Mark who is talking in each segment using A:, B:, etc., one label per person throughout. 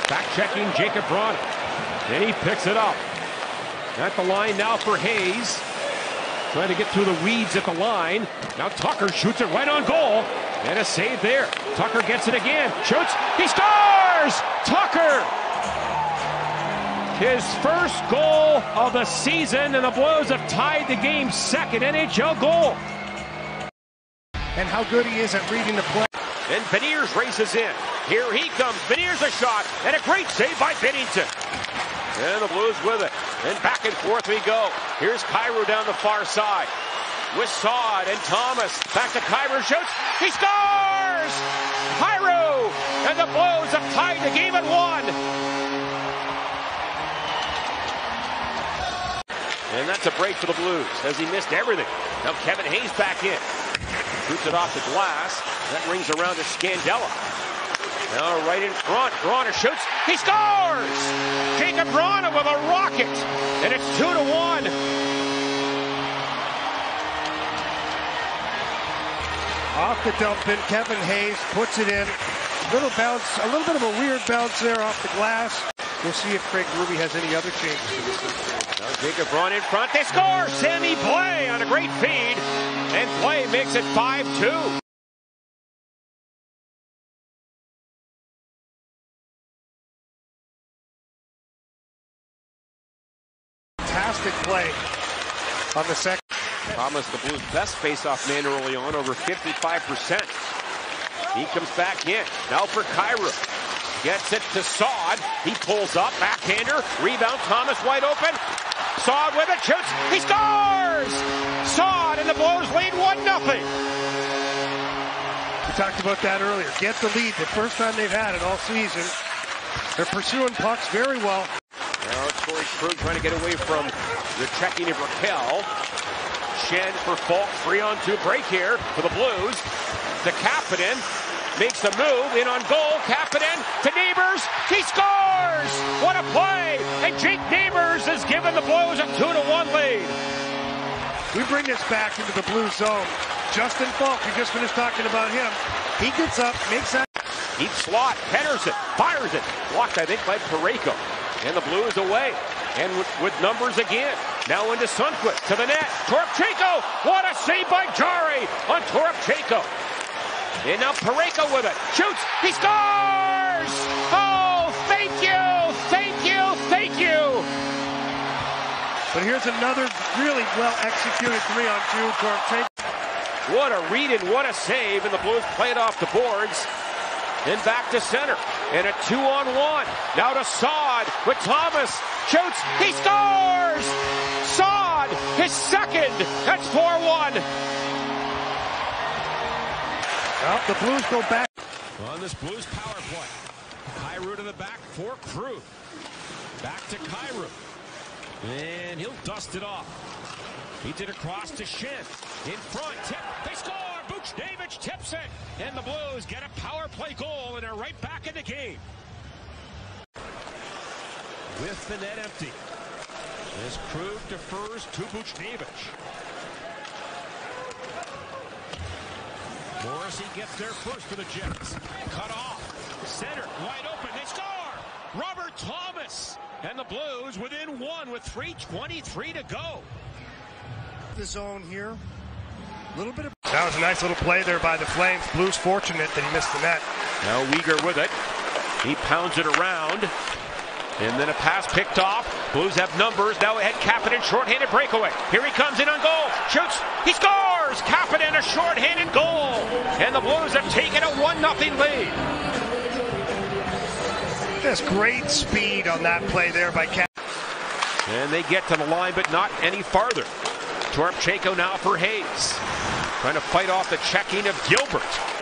A: Back checking Jacob Braun. And he picks it up. At the line now for Hayes. Trying to get through the weeds at the line. Now Tucker shoots it right on goal. And a save there. Tucker gets it again. Shoots. He scores! Tucker! His first goal of the season, and the Blues have tied the game's second NHL goal.
B: And how good he is at reading the play.
A: And Beniers races in. Here he comes. Beniers a shot. And a great save by Binnington. And the Blues with it. And back and forth we go. Here's Kyrou down the far side. With Saad and Thomas. Back to Kyrou. Shoots. He scores! Kyrou! And the Blues have tied the game at 1. And that's a break for the Blues as he missed everything. Now Kevin Hayes back in. Shoots it off the glass. That rings around to Scandella. Now right in front. Bronner shoots. He scores! Jacob Bronner with a rocket. And it's 2-1.
B: Off the dump in, Kevin Hayes puts it in. Little bounce, a little bit of a weird bounce there off the glass. We'll see if Craig Berube has any other changes to this one.
A: Now Jacob Braun in front. They score! Sammy Blais on a great feed. And Blais makes it 5-2.
B: Fantastic play on the second.
A: Thomas, the Blues' best face-off man early on, over 55%. He comes back in. Now for Kyrou. Gets it to Saad. He pulls up. Backhander. Rebound. Thomas wide open. Saad with it. Shoots. He scores! Saad and the Blues lead 1-0.
B: We talked about that earlier. Get the lead. The first time they've had it all season. They're pursuing pucks very well.
A: Now it's Torrey Krug trying to get away from the checking of Raquel. Shen for Falk. 3-on-2 break here for the Blues. To Kapanen. Makes the move. In on goal. Kapanen to Neighbors. He scores! What a play! And Jake Neighbors has given the Blues a 2-1 lead.
B: We bring this back into the Blues zone. Justin Falk, we just finished talking about him. He gets up, makes that.
A: Deep slot. Pedersen fires it. Blocked, I think, by Parayko. And the Blues away. And with numbers again. Now into Sundqvist to the net. Toropchenko. What a save by Jari on Toropchenko. And now Parayko with it. Shoots. He scores! Oh, thank you! Thank you! Thank you!
B: But here's another really well-executed 3-on-2. Toropchenko.
A: What a read and what a save. And the Blues play it off the boards. And back to center. And a 2-on-1. Now to Saad with Thomas. Shoots. He scores! Saad, his second. That's 4-1.
B: Well, the Blues go back.
A: On this Blues power play. Kyrou to the back for Krug. Back to Kyrou. And he'll dust it off. He did across to Shen. In front, tip. They score! Buchnevich tips it. And the Blues get a power play goal and are right back in the game. With the net empty. As Krug defers to Buchnevich. Morrissey gets there first for the Jets. Cut off. Center, wide open. They score! Robert Thomas. And the Blues within 1 with 3:23 to go.
B: The zone here. A little bit of. That was a nice little play there by the Flames. Blues fortunate that he missed the net.
A: Now Weegar with it. He pounds it around. And then a pass picked off. Blues have numbers. Now ahead Kapanen, shorthanded breakaway. Here he comes in on goal. Shoots. He scores! Kapanen, a shorthanded goal. And the Blues have taken a 1-0 lead.
B: Just great speed on that play there by Kapanen.
A: And they get to the line, but not any farther. Toropchenko now for Hayes. Trying to fight off the checking of Gilbert.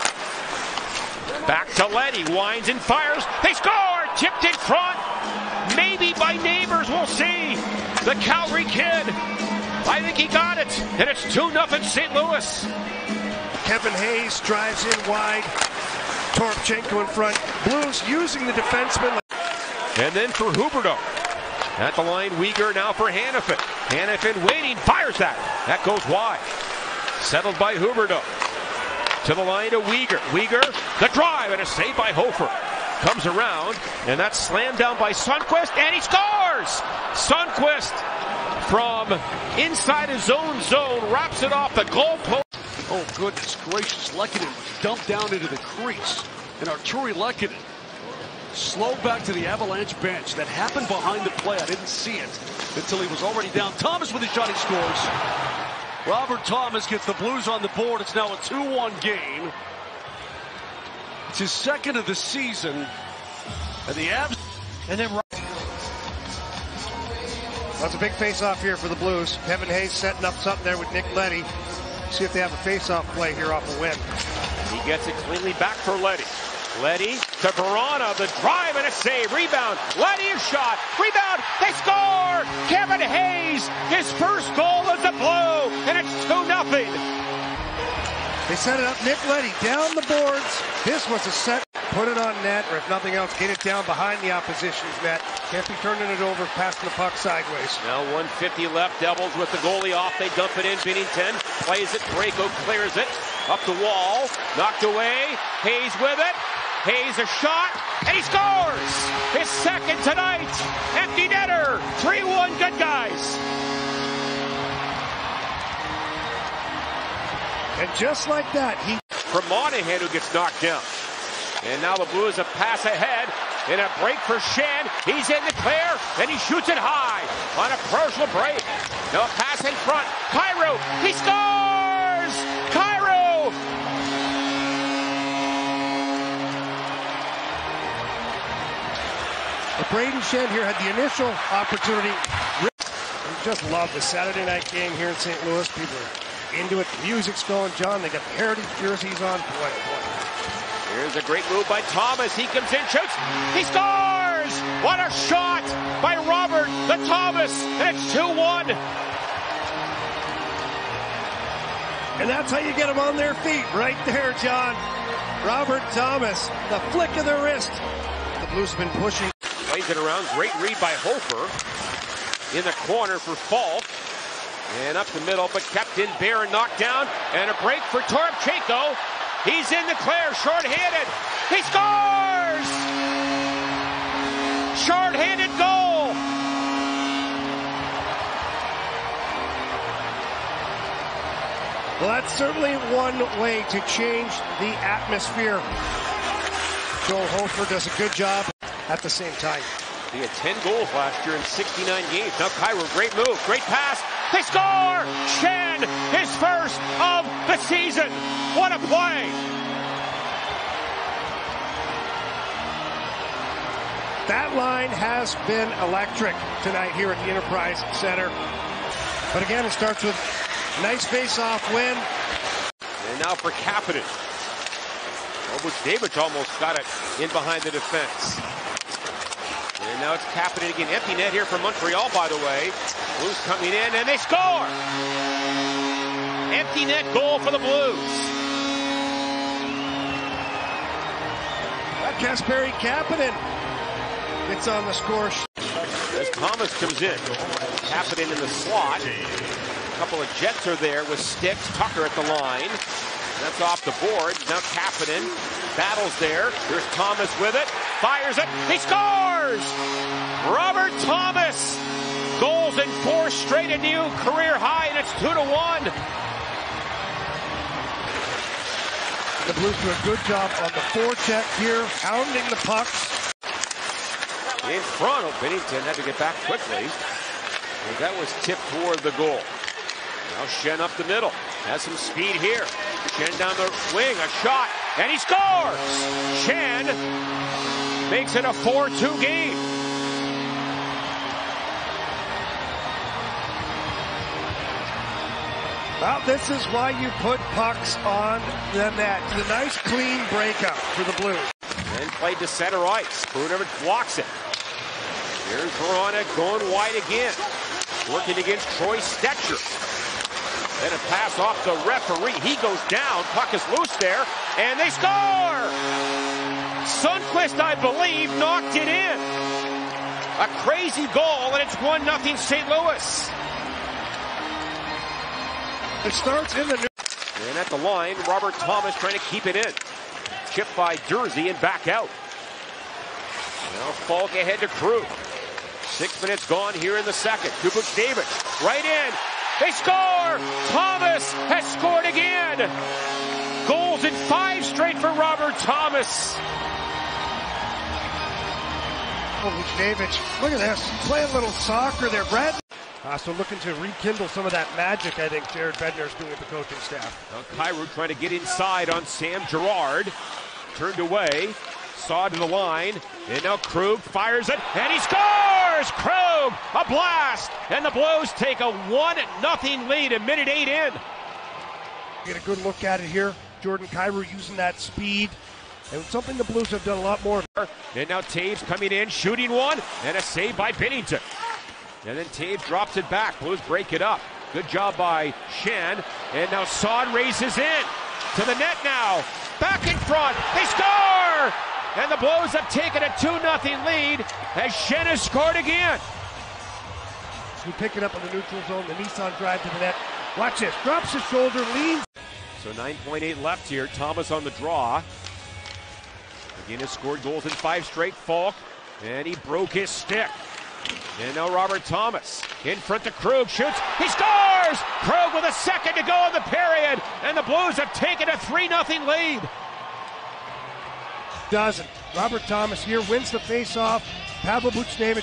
A: Back to Leddy. Winds and fires. They score! Tipped in front. Maybe by Neighbors. We'll see. The Calgary kid. I think he got it. And it's 2-0 St. Louis.
B: Kevin Hayes drives in wide. Toropchenko in front. Blues using the defenseman.
A: And then for Huberdeau. At the line, Weegar now for Hanifin. Hanifin waiting, fires that. That goes wide. Settled by Huberdeau. To the line to Weegar. Weegar, the drive, and a save by Hofer. comes around, and that's slammed down by Sundqvist, and he scores! Sundqvist from inside his own zone wraps it off the goal post.
C: Oh, goodness gracious. Lehkonen was dumped down into the crease. And Artturi Lehkonen slowed back to the Avalanche bench. That happened behind the play. I didn't see it until he was already down. Thomas with a shot, he scores. Robert Thomas gets the Blues on the board. It's now a 2-1 game. It's his second of the season. And the Avs.
B: And then that's a big face-off here for the Blues. Kevin Hayes setting up something there with Nick Leddy. See if they have a face-off play here off a win.
A: He gets it cleanly back for Leddy. Leddy to Verona, the drive and a save. Rebound. Leddy a shot. Rebound. They score! Kevin Hayes, his first goal as a Blue, and it's 2-0.
B: They set it up. Nick Leddy down the boards. This was a set. Put it on net, or if nothing else, get it down behind the opposition's net. Can't be turning it over, passing the puck sideways.
A: Now 1:50 left. Devils with the goalie off. They dump it in. Binnington plays it. Parayko clears it. Up the wall. Knocked away. Hayes with it. Hayes a shot. And he scores! His second tonight. Empty netter. 3-1 good guys.
B: And just like that,
A: From Monahan, who gets knocked down. And now the Blues a pass ahead in a break for Schenn. He's in the clear, and he shoots it high on a personal break. Now a pass in front. Cairo, he scores! Cairo!
B: Brayden Schenn here had the initial opportunity. We just love the Saturday night game here in St. Louis. People are into it. The music's going, John. They got the Heritage jerseys on. Boy, oh boy.
A: Here's a great move by Thomas. He comes in, shoots. He scores! What a shot by Robert the Thomas, and it's 2-1.
B: And that's how you get them on their feet, right there, John. Robert Thomas, the flick of the wrist. The Blues have been pushing.
A: Plays it around. Great read by Hofer. In the corner for Falk. And up the middle, but kept in. Barron knocked down. And a break for Toropchenko. He's in the clear, short-handed. He scores! Short-handed goal.
B: Well, that's certainly one way to change the atmosphere. Joel Hofer does a good job at the same time.
A: He had 10 goals last year in 69 games. Now Cairo, great move, great pass. They score! Schenn, his first of the season. What a play!
B: That line has been electric tonight here at the Enterprise Center. But again, it starts with a nice face-off win.
A: And now for Kapanen. David's almost got it in behind the defense. And now it's Kapanen again. Empty net here for Montreal, by the way. Blues coming in, and they score! Empty net goal for the Blues.
B: Kasperi Kapanen gets on the score.
A: As Thomas comes in. Kapanen in the slot. A couple of Jets are there with sticks. Tucker at the line. That's off the board. Now Kapanen battles there. Here's Thomas with it. Fires it. He scores! Robert Thomas. Goals in 4 straight, a new career high, and it's 2-1.
B: The Blues do a good job on the forecheck here, pounding the pucks.
A: In front of Binnington, had to get back quickly. And that was tipped toward the goal. Now Schenn up the middle. Has some speed here. Schenn down the wing, a shot, and he scores! Schenn makes it a 4-2 game.
B: Well, this is why you put pucks on the net. The nice clean breakup for the Blues.
A: Then played to center ice. Brunovich blocks it. Here's Verona going wide again. Working against Troy Stecher. Then a pass off the referee. He goes down. Puck is loose there. And they score! Sundqvist, I believe, knocked it in. A crazy goal, and it's 1-0 St. Louis.
B: It starts in the new.
A: And at the line, Robert Thomas trying to keep it in. Chipped by Jersey and back out. Now Falk ahead to Krug. 6 minutes gone here in the second. To Buchnevich, right in. They score! Thomas has scored again. Goals in 5 straight for Robert Thomas.
B: Buchnevich, look at this. Playing a little soccer there, Brad. So looking to rekindle some of that magic, I think Jared Bednar is doing with the coaching staff.
A: Now Kyrou trying to get inside on Sam Girard. Turned away. Saw to the line. And now Krug fires it. And he scores! Krug! A blast! And the Blues take a 1-0 lead a minute 8 in.
B: Get a good look at it here. Jordan Kyrou using that speed. And something the Blues have done a lot more.
A: And now Taves coming in, shooting one. And a save by Binnington. And then Taves drops it back. Blues break it up. Good job by Schenn. And now Saad races in. To the net now. Back in front. They score! And the Blues have taken a 2-0 lead as Schenn has scored again.
B: We pick it up in the neutral zone. The Nissan drive to the net. Watch this. Drops his shoulder, leans.
A: So 9.8 left here. Thomas on the draw. Again has scored goals in 5 straight. Falk. And he broke his stick. And now Robert Thomas in front to Krug, shoots, he scores! Krug with a second to go in the period, and the Blues have taken a 3-0 lead.
B: Doesn't. Robert Thomas here wins the face-off. Pavel Buchnevich.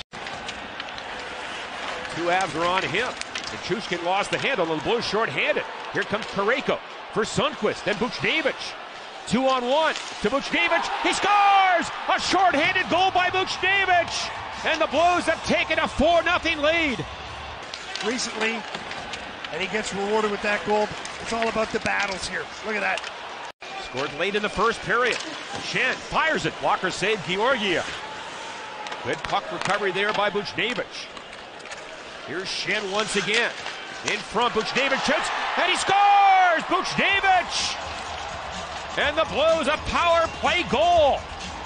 A: 2 abs are on him. And Chushkin lost the handle, and the Blues short-handed. Here comes Parayko for Sundqvist, then Buchnevich. 2-on-1 to Buchnevich, he scores! A short-handed goal by Buchnevich! And the Blues have taken a 4-0 lead.
B: Recently, and he gets rewarded with that goal. It's all about the battles here. Look at that.
A: Scored late in the first period. Schenn fires it. Walker saved Georgiev. Good puck recovery there by Buchnevich. Here's Schenn once again. In front, Buchnevich shoots, and he scores! Buchnevich! And the Blues a power play goal.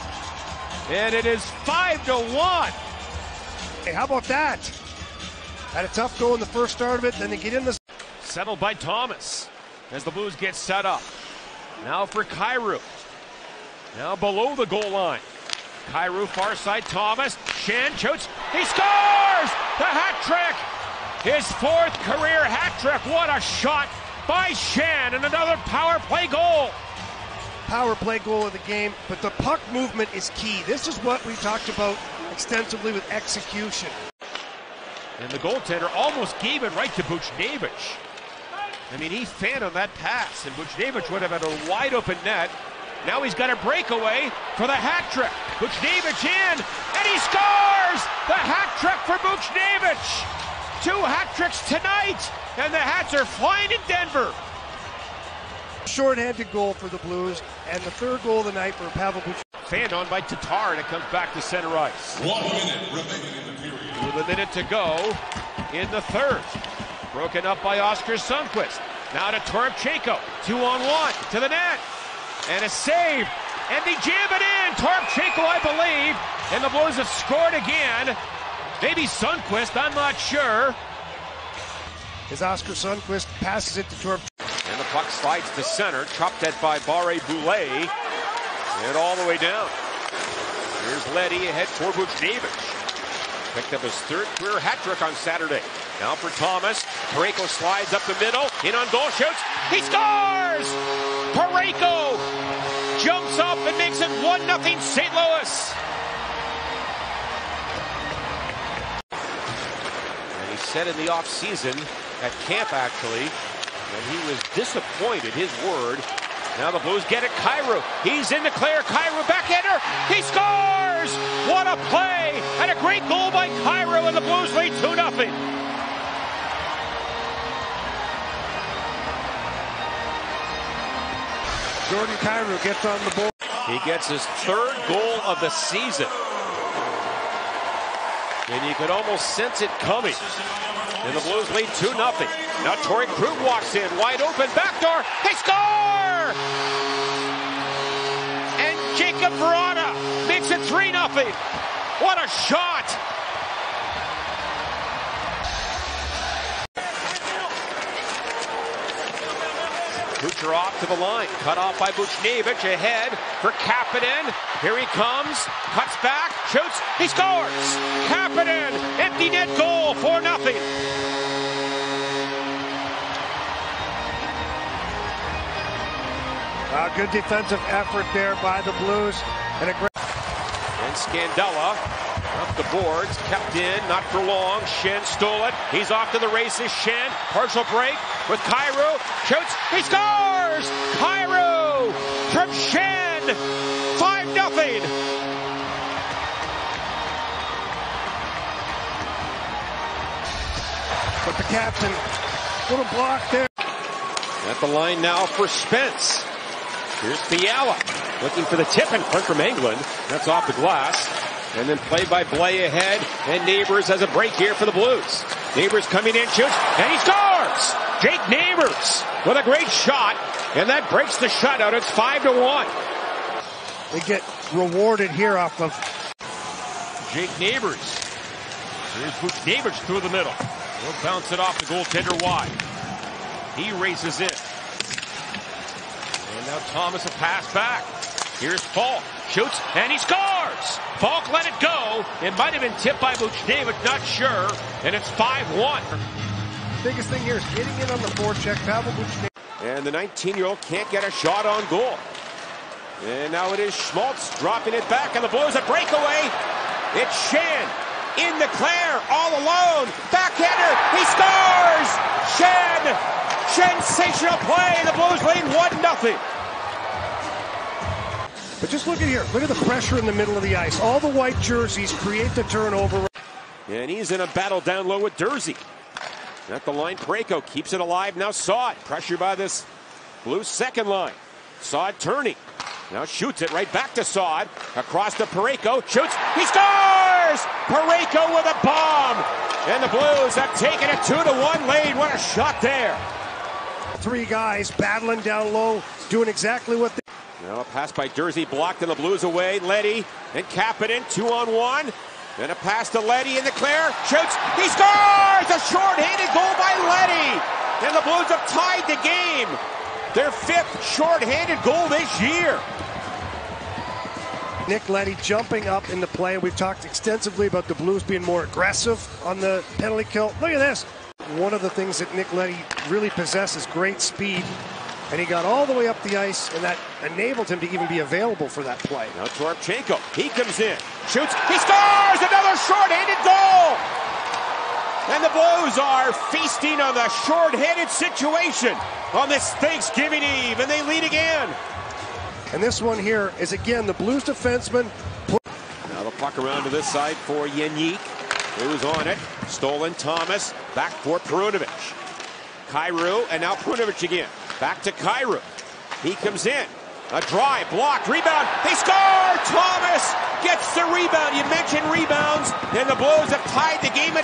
A: And it is 5-1.
B: Hey, how about that? Had a tough go in the first start of it, then they get in the...
A: Settled by Thomas as the Blues get set up. Now for Kyrou. Now below the goal line. Kyrou far side, Thomas. Schenn shoots. He scores! The hat trick! His 4th career hat trick. What a shot by Schenn, and another power play goal.
B: Power play goal of the game, but the puck movement is key. This is what we talked about extensively with execution.
A: And the goaltender almost gave it right to Buchnevich. I mean, he fanned on that pass, and Buchnevich would have had a wide open net. Now he's got a breakaway for the hat trick. Buchnevich in, and he scores! The hat trick for Buchnevich! 2 hat tricks tonight, and the Hats are flying in Denver.
B: Short-handed goal for the Blues, and the 3rd goal of the night for Pavel Buchnevich.
A: Fanned on by Tatar, and it comes back to center ice.
D: 1 minute remaining in the period.
A: With a minute to go in the 3rd. Broken up by Oskar Sundqvist. Now to Toropchenko. 2-on-1 to the net. And a save. And they jam it in. Toropchenko, I believe. And the Blues have scored again. Maybe Sundqvist, I'm not sure.
B: As Oskar Sundqvist passes it to Toropchenko.
A: And the puck slides to center. Chopped at by Barré-Boulet. And all the way down. Here's Leddy ahead for Buchnevich. Picked up his 3rd career hat trick on Saturday. Now for Thomas. Parayko slides up the middle. In on goal, shoots. He scores! Parayko jumps up and makes it 1-0 St. Louis. And he said in the offseason, at camp actually, when he was disappointed, his word. Now the Blues get it. Kyrou. He's in the clear. Kyrou backhander. He scores! What a play! And a great goal by Kyrou, and the Blues lead 2-0.
B: Jordan Kyrou gets on the board.
A: He gets his 3rd goal of the season. And you could almost sense it coming. And the Blues lead 2-0. Now Torrey Krug walks in, wide open, backdoor. They score! And Jacob Vrana makes it 3-0. What a shot! Kucherov to the line, cut off by Buchnevich, ahead for Kapanen. Here he comes, cuts back, shoots, he scores! Kapanen, empty net goal, 4-0.
B: Good defensive effort there by the Blues. And
A: Scandella up the boards, kept in, not for long. Schenn stole it. He's off to the races. Schenn, partial break with Kyrou. Shoots, he scores! Kyrou from Schenn, 5-0.
B: But the captain, little block there.
A: At the line now for Spence. Here's Fiala looking for the tip in front from England. That's off the glass. And then played by Blais ahead. And Neighbors has a break here for the Blues. Neighbors coming in, shoots, and he scores! Jake Neighbors with a great shot. And that breaks the shutout. It's 5-1.
B: They get rewarded here off of
A: Jake Neighbors. Here's Buchnevich through the middle. He'll bounce it off the goaltender wide. He races in. And now Thomas a pass back. Here's Falk. Shoots, and he scores! Falk let it go. It might have been tipped by Buchnevich, not sure. And it's 5-1.
B: biggest thing here is getting in on the forecheck. Pavel Buchnevich.
A: And the 19-year-old can't get a shot on goal. And now it is Schmaltz dropping it back, and the Blues a breakaway. It's Schenn in the clear, all alone. Backhander, he scores! Schenn! Sensational play, and the Blues lead 1-0.
B: But just look at here. Look at the pressure in the middle of the ice. All the white jerseys create the turnover.
A: And he's in a battle down low with Durzi. At the line, Parayko keeps it alive. Now Saad, pressured by this Blues second line. Saad turning. Now shoots it right back to Saad. Across to Parayko. Shoots. He scores! Parayko with a bomb. And the Blues have taken a 2-1 lead. What a shot there.
B: Three guys battling down low, doing exactly what they...
A: Now a pass by Durzi, blocked, and the Blues away. Leddy and Kapanen, 2-on-1. Then a pass to Leddy in the clear. Shoots. He scores! A short-handed goal by Leddy. And the Blues have tied the game. Their fifth short-handed goal this year.
B: Nick Leddy jumping up in the play. We've talked extensively about the Blues being more aggressive on the penalty kill. Look at this. One of the things that Nick Leddy really possesses, great speed. And he got all the way up the ice, and that enabled him to even be available for that play.
A: Now Toropchenko, he comes in, shoots, he scores! Another short-handed goal! And the Blues are feasting on the short-handed situation on this Thanksgiving Eve, and they lead again.
B: And this one here is, again, the Blues defenseman.
A: Now the puck around to this side for Yannick, who's on it. Stolen Thomas, back for Perunovich. Kyrou, and now Perunovich again. Back to Kyrou. He comes in. A drive, blocked, rebound. They score! Thomas gets the rebound. You mentioned rebounds, and the Blues have tied the game at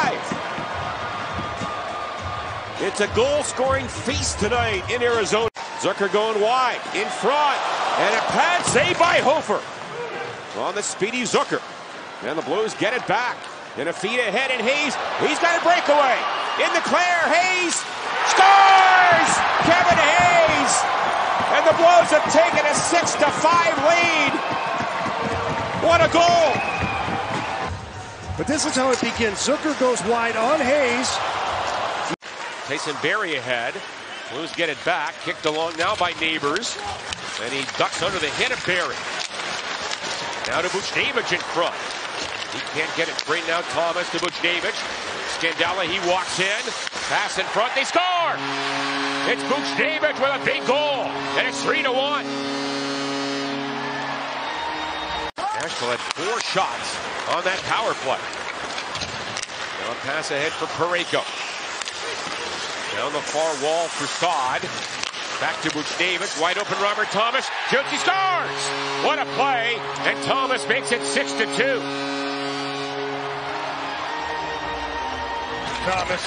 A: 5. It's a goal-scoring feast tonight in Arizona. Zucker going wide, in front, and a pad save by Hofer. On the speedy Zucker. And the Blues get it back. And a feed ahead, and Hayes, he's got a breakaway. In the clear, Hayes scores! Kevin Hayes! And the Blues have taken a 6-5 lead. What a goal!
B: But this is how it begins. Zucker goes wide on Hayes.
A: Tyson Barrie ahead. Blues get it back. Kicked along now by Neighbors. And he ducks under the hit of Barrie. Now to Buchnevich in front. He can't get it straight now. Thomas to Buchnevich. Scandella, he walks in. Pass in front. They score! It's Buchnevich with a big goal. And it's 3-1. Nashville had 4 shots on that power play. Now a pass ahead for Parayko. Down the far wall for Saad. Back to Buchnevich. Wide open Robert Thomas. Shoots, he scores! What a play. And Thomas makes it 6-2.
B: Thomas.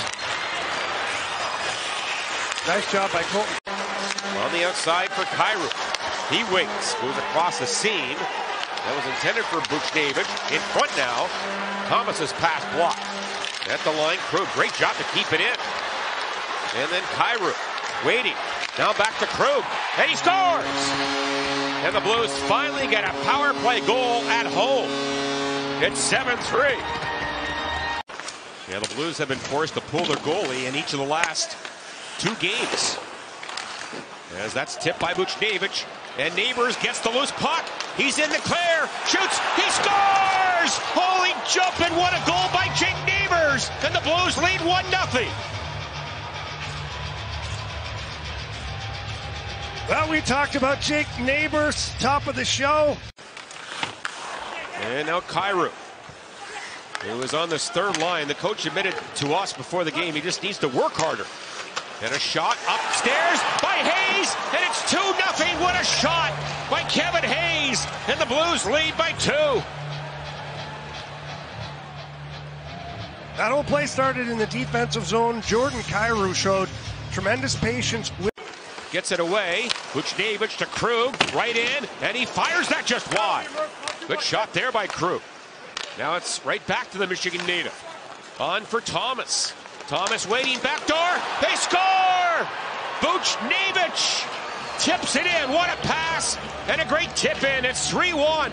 B: Nice job by Colton.
A: On the outside for Kyrou. He waits. Goes across the seam. That was intended for Buchnevich. In front now. Thomas's pass blocked. At the line, Crew, great job to keep it in. And then Kyrou waiting. Now back to Krug, and he scores! And the Blues finally get a power play goal at home. It's 7-3. Yeah, the Blues have been forced to pull their goalie in each of the last 2 games. As that's tipped by Buchnevich, and Neighbors gets the loose puck. He's in the clear, shoots, he scores! Holy jumping, what a goal by Jake Neighbors! And the Blues lead 1-0.
B: Well, we talked about Jake Neighbors, top of the show.
A: And now Kyrou, who was on this third line. The coach admitted to us before the game he just needs to work harder. And a shot upstairs by Hayes, and it's 2-0. What a shot by Kevin Hayes, and the Blues lead by 2.
B: That whole play started in the defensive zone. Jordan Kyrou showed tremendous patience.
A: Gets it away. Buchnevich to Krug, right in, and he fires that just wide. Good shot there by Krug. Now it's right back to the Michigan native. On for Thomas. Thomas waiting, back door, they score! Buchnevich tips it in, what a pass, and a great tip in, it's 3-1.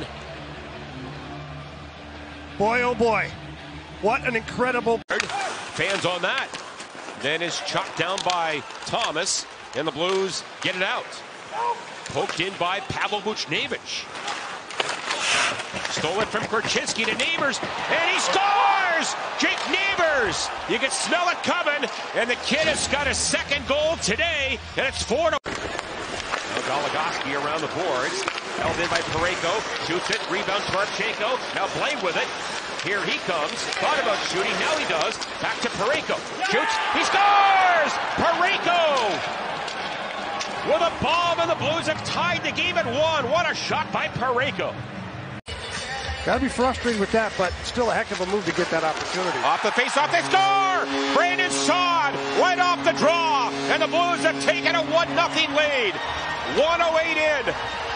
B: Boy, oh boy, what an incredible...
A: Fans on that. Then is chopped down by Thomas, and the Blues get it out. Poked in by Pavel Buchnevich. Stole it from Korchinski to Neighbors, and he scores! Jake Neighbors! You can smell it coming, and the kid has got his second goal today, and it's 4-0. Now Goligoski around the boards, held in by Parayko, shoots it, rebound Toropchenko, now Blade with it. Here he comes, thought about shooting, now he does. Back to Parayko, shoots, he scores! Parayko! With a bomb, and the Blues have tied the game at 1. What a shot by Parayko.
B: Gotta be frustrated with that, but still a heck of a move to get that opportunity.
A: Off the face-off, they score! Brandon Saad right off the draw, and the Blues have taken a 1-0 lead. 1:08 in.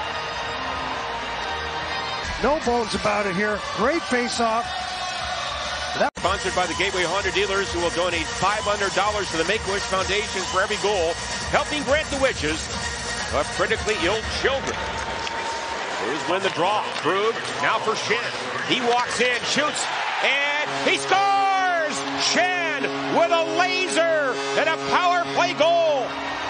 B: No bones about it here. Great face-off.
A: Sponsored by the Gateway Honda dealers, who will donate $500 to the Make-A-Wish Foundation for every goal, helping grant the wishes of critically ill children. Blues win the draw. Krug now for Schenn. He walks in, shoots, and he scores! Schenn with a laser and a power play goal.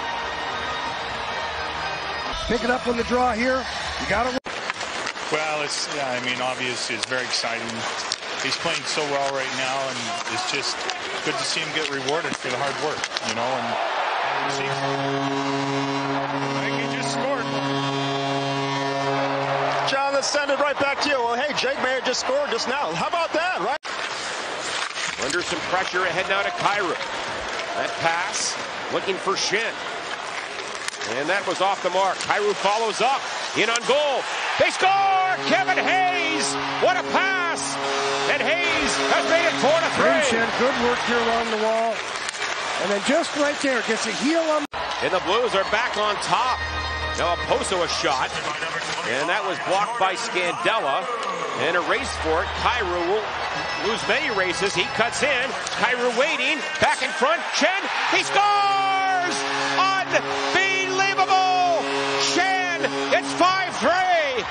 B: Pick it up on the draw here. You got to.
E: Well, obviously it's very exciting. He's playing so well right now, and it's just good to see him get rewarded for the hard work,
F: I think he just scored. John, let's send it right back to you. Well, hey, Jake Maier just scored just now. How about that, right?
A: Under some pressure ahead now to Kyrou. That pass, looking for Schenn. And that was off the mark. Kyrou follows up, in on goal. They score! Kevin Hayes! What a pass! And Hayes has made it 4-3.
B: Schenn, good work here along the wall. And then just right there, gets a heel on.
A: And the Blues are back on top. Now Oposo a shot, and that was blocked by Scandella. And a race for it. Kyrou will lose many races. He cuts in. Kyrou waiting, back in front. Schenn, he scores! Unbelievable! Schenn, it's 5-3.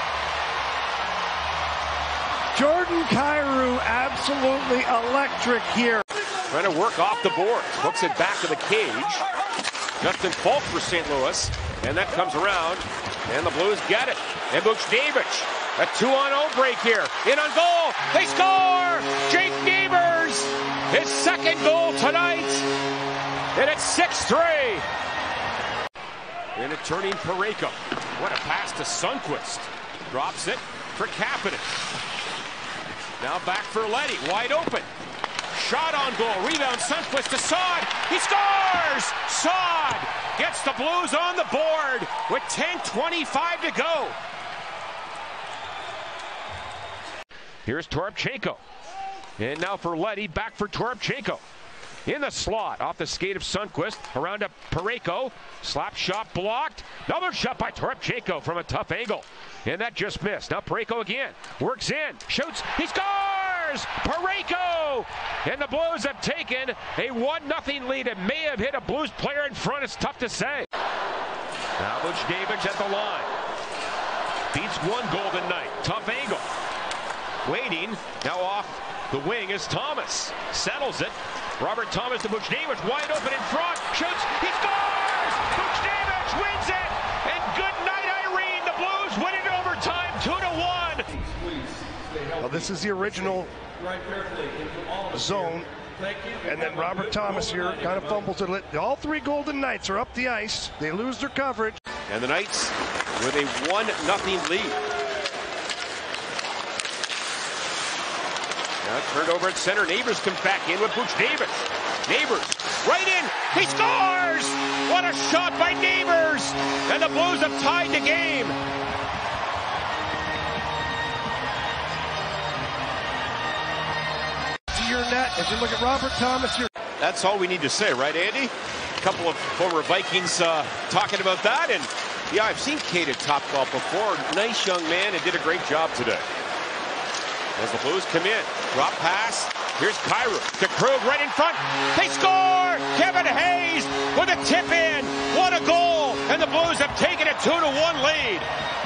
B: Jordan Kyrou, absolutely electric here.
A: Trying to work off the boards. Hooks it back to the cage. Justin Falk for St. Louis. And that comes around. And the Blues get it. And Buchnevich, a 2-on-0 break here. In on goal. They score! Jake Neighbors, his second goal tonight. And it's 6-3. And a turning Parayko. What a pass to Sundqvist. Drops it for Kapanen. Now back for Leddy, wide open. Shot on goal, rebound, Sundqvist to Saad. He scores! Saad gets the Blues on the board with 10:25 to go. Here's Toropchenko. And now for Leddy, back for Toropchenko. In the slot, off the skate of Sundqvist, around to Parayko. Slap shot blocked. Another shot by Toropchenko from a tough angle. And that just missed. Now Parayko again. Works in. Shoots. He scores! Parayko! And the Blues have taken a 1-0 lead. It may have hit a Blues player in front. It's tough to say. Buchnevich at the line. Beats one Golden Knight. Tough angle. Waiting. Now off the wing is Thomas. Settles it. Robert Thomas to Buchnevich. Wide open in front. Shoots. He scores! Buchnevich wins it! And good night, Irene. The Blues win it overtime 2-1.
B: Well, this is the original zone. And then Robert Thomas here kind of fumbles it. All three Golden Knights are up the ice. They lose their coverage.
A: And the Knights with a 1-0 lead. Now turned over at center. Neighbors comes back in with Buchnevich. Neighbors right in. He scores! What a shot by Neighbors! And the Blues have tied the game.
B: Your net, as you look at Robert Thomas here.
A: That's all we need to say, right, Andy? A couple of former Vikings talking about that, and yeah, I've seen Kate at Topgolf before. Nice young man and did a great job today. As the Blues come in, drop pass. Here's Kyrou to Krug right in front. They score! Kevin Hayes with a tip in. What a goal! And the Blues have taken a 2-1 lead.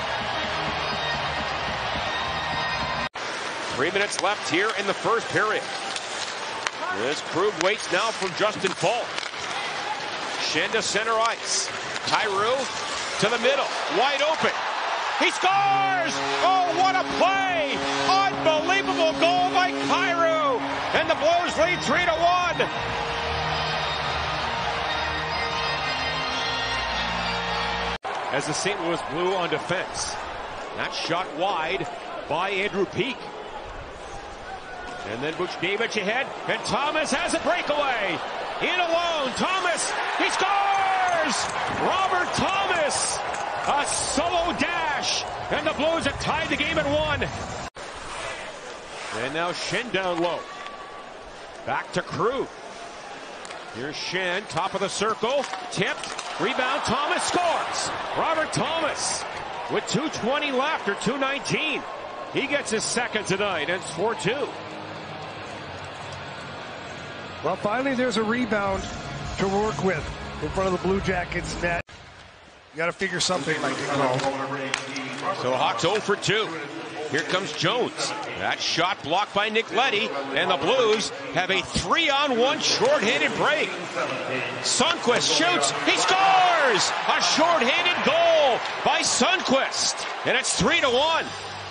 A: 3 minutes left here in the first period. As Krug waits now for Justin Falk. Schenn to center ice. Kyrou to the middle. Wide open. He scores! Oh, what a play! Unbelievable goal by Kyrou! And the Blues lead 3-1. As the St. Louis Blue on defense. That shot wide by Andrew Peeke. And then Buchnevich ahead, and Thomas has a breakaway. In alone, Thomas, he scores! Robert Thomas, a solo dash, and the Blues have tied the game at 1. And now Schenn down low. Back to Krug. Here's Schenn, top of the circle, tipped, rebound, Thomas scores! Robert Thomas with 2:20 left, or 2:19. He gets his second tonight, and it's 4-2.
B: Well, finally there's a rebound to work with in front of the Blue Jackets net. You got to figure something like that.
A: So Hawks 0 for 2. Here comes Jones. That shot blocked by Nick Leddy, and the Blues have a 3-on-1 shorthanded break. Sundqvist shoots. He scores! A shorthanded goal by Sundqvist, and it's 3-1.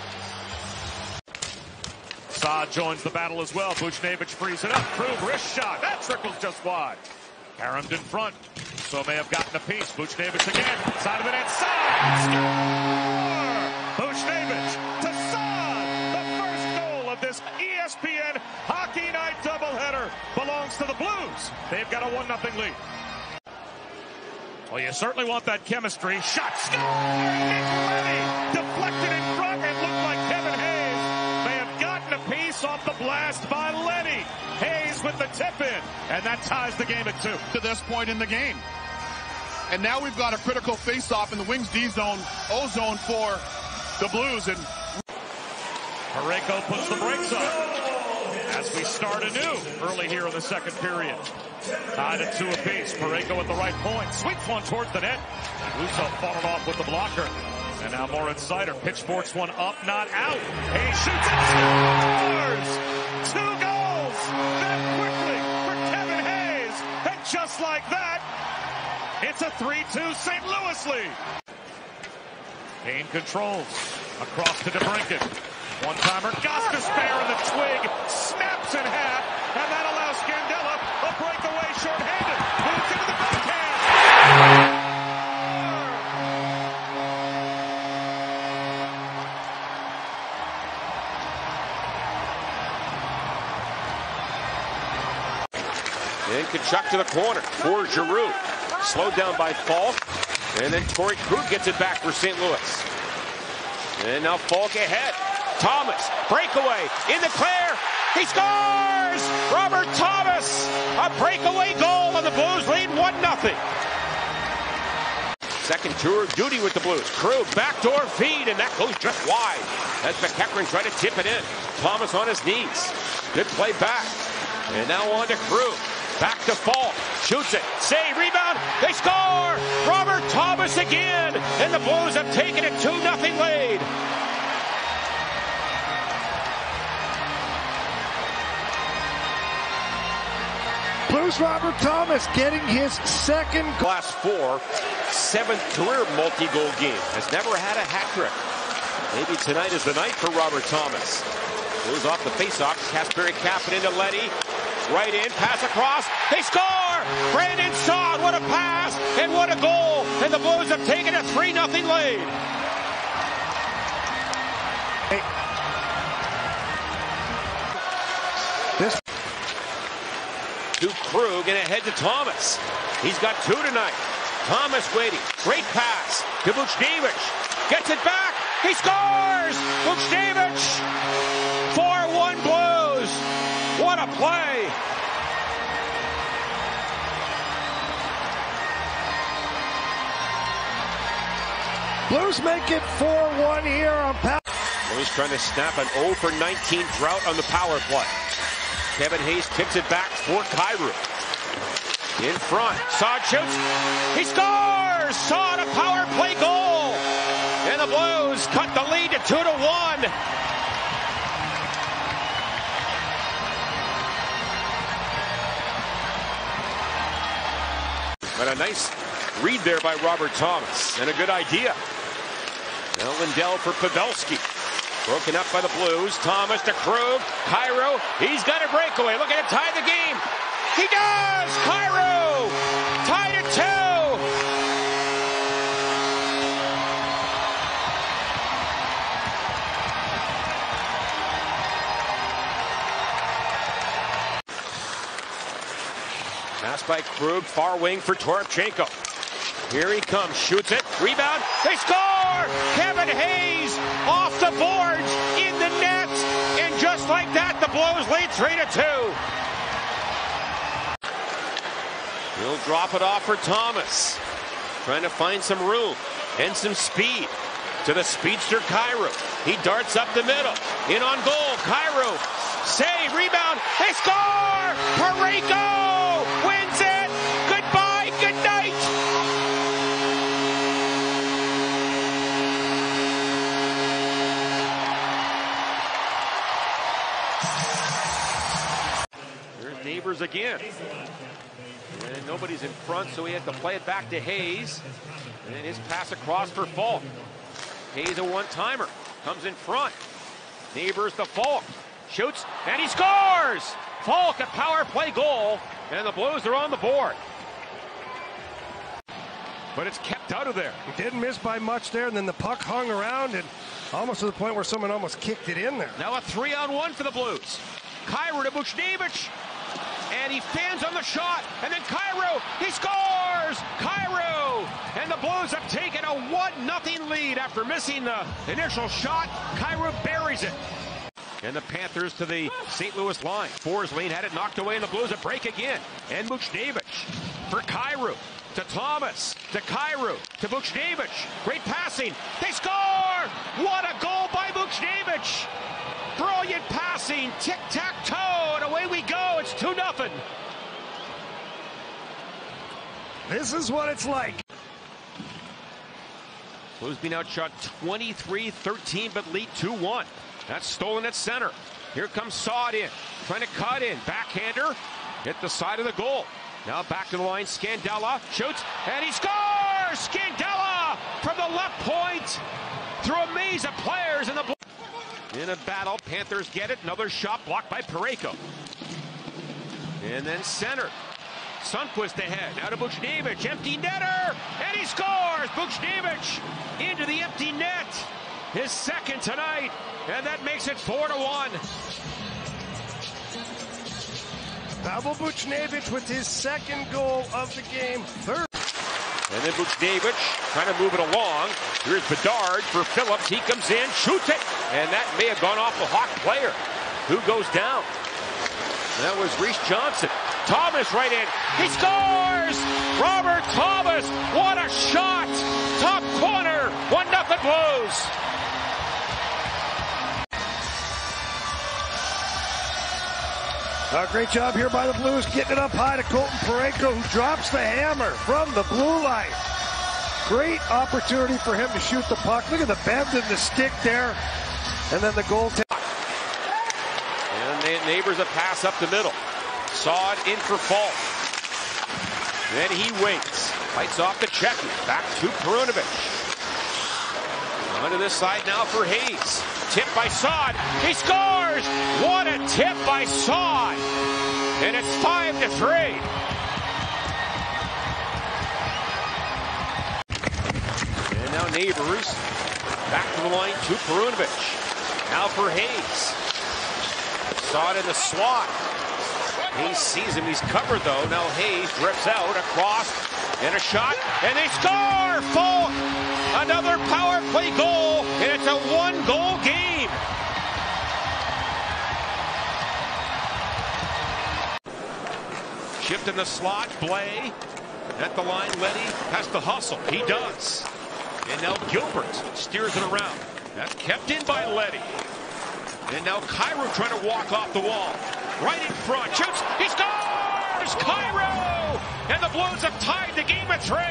G: Saad joins the battle as well. Buchnevich frees it up. Krug wrist shot. That trickles just wide. Aramd in front. So may have gotten a piece. Buchnevich again. Side of the net. Saad! Score! Buchnevich to Saad. The first goal of this ESPN Hockey Night doubleheader belongs to the Blues. They've got a 1-0 lead. Well, you certainly want that chemistry. Shot. Score! Nick Leddy deflected in front and looked like Kevin Hayes. A piece off the blast by Leddy. Hayes with the tip in, and that ties the game at 2.
H: To this point in the game. And now we've got a critical face-off in the Wings D zone, O zone for the Blues. And
G: Parayko puts the brakes on as we start anew early here in the second period. Tied at 2 apiece. Parayko at the right point. Sweeps one towards the net. Russo fought it off with the blocker. And now Moritz Seider pitchforks one up, not out. Hayes shoots and scores! 2 goals that quickly for Kevin Hayes. And just like that, it's a 3-2 St. Louis lead. Kane controls. Across to DeBrincat. One-timer, Gostisbehere in the twig. Snaps in half. And that allows Scandella a breakaway shorthanded. Moves into the backhand.
A: And Tkachuk to the corner for Giroux. Slowed down by Falk. And then Torrey Krug gets it back for St. Louis. And now Falk ahead. Thomas, breakaway, in the clear. He scores! Robert Thomas, a breakaway goal, and the Blues lead 1-0. Second tour of duty with the Blues. Krug, backdoor feed, and that goes just wide. As McEachran tried to tip it in. Thomas on his knees. Good play back. And now on to Krug. Back to Falk. Shoots it. Save. Rebound. They score. Robert Thomas again. And the Blues have taken a 2-0 lead.
B: Blues Robert Thomas getting his second goal.
A: Last 4, 7th career multi-goal game. Has never had a hat trick. Maybe tonight is the night for Robert Thomas. Goes off the faceoff. Kasperi Kapanen into Leddy. Right in, pass across. They score! Brandon Saad, what a pass and what a goal. And the Blues have taken a 3-0 lead.
B: Hey. This
A: To Krug and ahead to Thomas. He's got 2 tonight. Thomas waiting. Great pass to Buchnevich. Gets it back. He scores! Buchnevich! 4-1 Blues. What a play.
B: Blues make it 4-1 here on power.
A: Blues trying to snap an 0 for 19 drought on the power play. Kevin Hayes kicks it back for Kyrou. In front. Saad shoots. He scores! Saad, a power play goal. And the Blues cut the lead to 2-1. But a nice read there by Robert Thomas. And a good idea. Now Lindell for Pavelski. Broken up by the Blues. Thomas to Krug. Kyrou. He's got a breakaway. Looking to tie the game. He does! Kyrou! Tied at 2. Pass by Krug. Far wing for Toropchenko. Here he comes. Shoots it. Rebound. They score! Kevin Hayes off the boards in the net. And just like that, the Blues lead 3-2. He'll drop it off for Thomas. Trying to find some room and some speed. To the speedster Kyrou. He darts up the middle. In on goal. Kyrou. Save. Rebound. They score! Parayko wins it. Goodbye. Good night. Here's Neighbors again. And nobody's in front, so he had to play it back to Hayes. And then his pass across for Falk. Hayes a one-timer. Comes in front. Neighbors to Falk. Shoots, and he scores! Falk, a power play goal. And the Blues are on the board. But it's kept out of there.
B: He didn't miss by much there, and then the puck hung around and almost to the point where someone almost kicked it in there.
A: Now a 3-on-1 for the Blues. Kyrou to Buchnevich. And he fans on the shot. And then Kyrou, he scores! Kyrou! And the Blues have taken a 1-0 lead after missing the initial shot. Kyrou buries it. And the Panthers to the St. Louis line. Forsling had it knocked away, and the Blues a break again. And Buchnevich for Kyrou. To Thomas. To Kyrou. To Buchnevich. Great passing. They score! What a goal by Buchnevich! Brilliant passing, tic-tac-toe, and away we go. It's 2-0.
B: This is what it's like.
A: Blues being outshot 23-13, but lead 2-1. That's stolen at center. Here comes Saad in, trying to cut in. Backhander, hit the side of the goal. Now back to the line, Scandella shoots, and he scores! Scandella from the left point through a maze of players, and the in a battle, Panthers get it. Another shot blocked by Parayko. And then center. Sundqvist ahead. Now to Buchnevich. Empty netter. And he scores. Buchnevich into the empty net. His second tonight. And that makes it 4-1.
B: Pavel Buchnevich with his second goal of the game. Third.
A: And then Buchnevich trying to move it along. Here's Bedard for Phillips. He comes in, shoots it. And that may have gone off the Hawk player. Who goes down? That was Reese Johnson. Thomas right in. He scores! Robert Thomas. What a shot. Top corner. 1-0 Blues.
B: Great job here by the Blues, getting it up high to Colton Parayko, who drops the hammer from the blue line. Great opportunity for him to shoot the puck. Look at the bend in the stick there. And then the goal.
A: And Neighbors a pass up the middle. Saad in for Falk. Then he waits. Fights off the Checky. Back to Perunovic. Onto this side now for Hayes. Tip by Saad. He scores! What a tip by Saad! And it's 5-3. And now Neighbors. Back to the line to Perunovic. Now for Hayes. Saad in the slot. Hayes sees him. He's covered though. Now Hayes rips out across and a shot. And they score! Falk! Another power play goal. And it's a one-goal game. Shift in the slot. Blais. At the line, Leddy has to hustle. He does. And now Gilbert steers it around. That's kept in by Leddy. And now Cairo trying to walk off the wall. Right in front. Shoots. He scores! Cairo! And the Blues have tied the game at 3.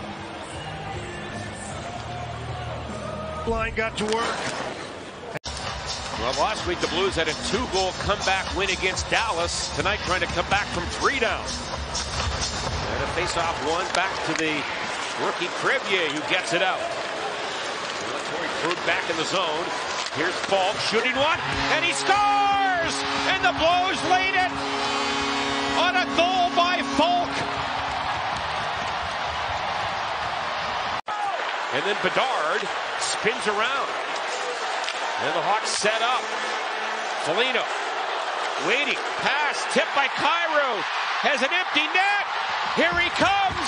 B: Line got to work.
A: Well, last week the Blues had a 2-goal comeback win against Dallas. Tonight trying to come back from 3 down. And a face-off one back to the rookie Crevier, who gets it out. Torrey Krug back in the zone. Here's Falk shooting one, and he scores! And the Blues laid it on a goal by Falk. And then Bedard spins around. And the Hawks set up. Foligno waiting. Pass tipped by Cairo. Has an empty net. Here he comes.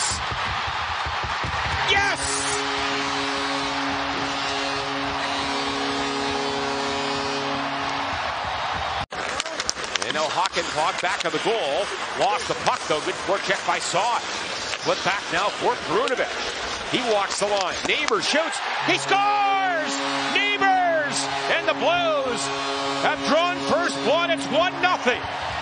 A: Yes! And now Hakanpää back of the goal. Lost the puck though. Good forecheck by Saad. Flip back now for Perunovic. He walks the line. Neighbors shoots. He scores! Neighbors! And the Blues have drawn first blood. It's 1-0.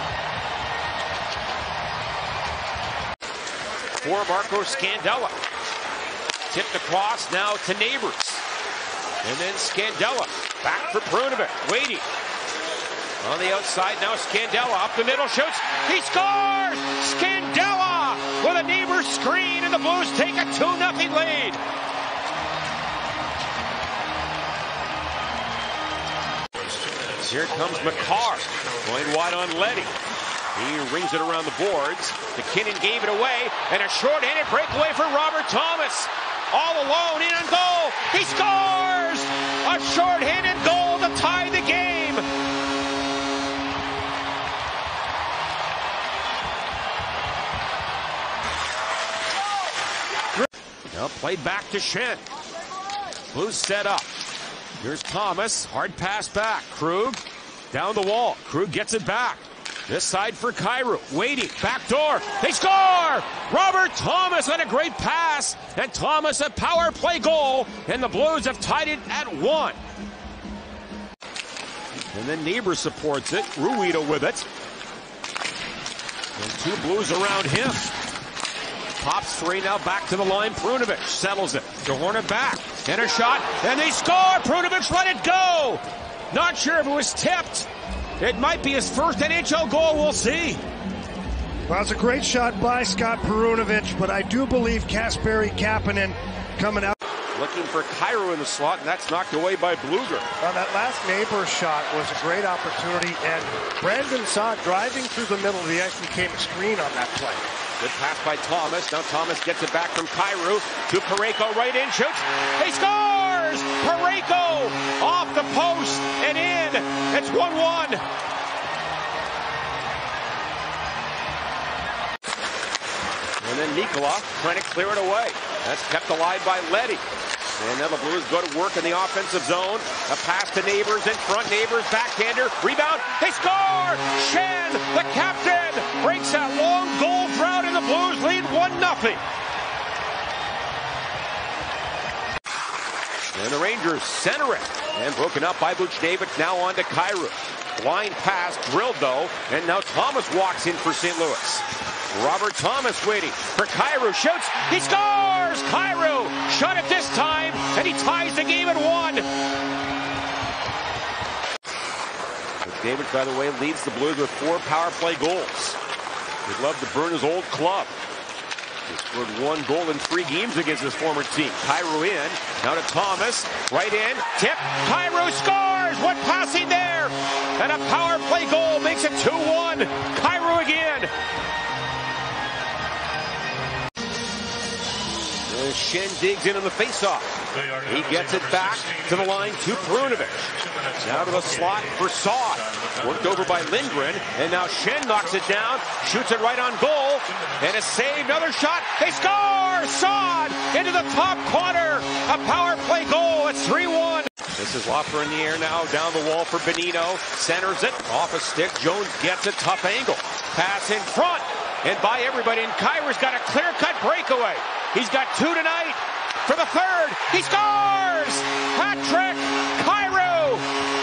A: For Marco Scandella. Tipped across now to Neighbors. And then Scandella. Back for Perunovic. Waiting. On the outside now Scandella. Up the middle shoots. He scores! Scandella with a Neighbors screen. And the Blues take a 2-0 lead. Here comes McCarr. Going wide on Leddy. He rings it around the boards. McKinnon gave it away. And a short-handed breakaway for Robert Thomas. All alone in on goal. He scores! A short-handed goal to tie the game. Now played back to Schenn. Blues set up. Here's Thomas. Hard pass back. Krug down the wall. Krug gets it back. This side for Cairo. Waiting. Back door. They score! Robert Thomas on a great pass. And Thomas a power play goal. And the Blues have tied it at 1. And then Neighbors supports it. Ruida with it. And 2 Blues around him. Pops 3 now back to the line. Perunovic settles it. To Horner back. And a shot. And they score! Perunovic let it go! Not sure if it was tipped. It might be his first NHL goal. We'll see.
B: Well, it's a great shot by Scott Perunovic, but I do believe Kasperi Kapanen coming out.
A: Looking for Cairo in the slot, and that's knocked away by Bluger.
B: Well, that last Neighbors shot was a great opportunity, and Brandon Saad driving through the middle of the ice became a screen on that play.
A: Good pass by Thomas. Now Thomas gets it back from Cairo to Parayko. Right in, shoots. He scores! Parayko off the post and in. It's 1-1. And then Nikola trying to clear it away. That's kept alive by Leddy. And now the Blues go to work in the offensive zone. A pass to Neighbors in front. Neighbors backhander. Rebound. They score! Schenn, the captain, breaks that long goal drought, and the Blues lead 1-0. And the Rangers center it. And broken up by Buchnevich. Now on to Cairo. Line pass drilled though, and now Thomas walks in for St. Louis. Robert Thomas waiting for Kyrou, shoots, he scores! Kyrou shot it this time, and he ties the game at 1. David, by the way, leads the Blues with 4 power play goals. He'd love to burn his old club. He scored 1 goal in 3 games against his former team. Kyrou in, now to Thomas, right in, tip, Kyrou scores! What passing there! And a power play goal makes it 2-1. Kyrou again. Schenn digs in on the faceoff. He gets it back to the line to Perunovic. Now to the slot for Saad. Worked over by Lindgren, and now Schenn knocks it down, shoots it right on goal, and a save, another shot, they score! Saad into the top corner, a power play goal, it's 3-1. This is Loffer in the air now, down the wall for Benino, centers it, off a stick, Jones gets a tough angle, pass in front, and by everybody, and Kyrou's got a clear-cut breakaway. He's got 2 tonight for the 3rd, he scores! Hat trick, Kyrou!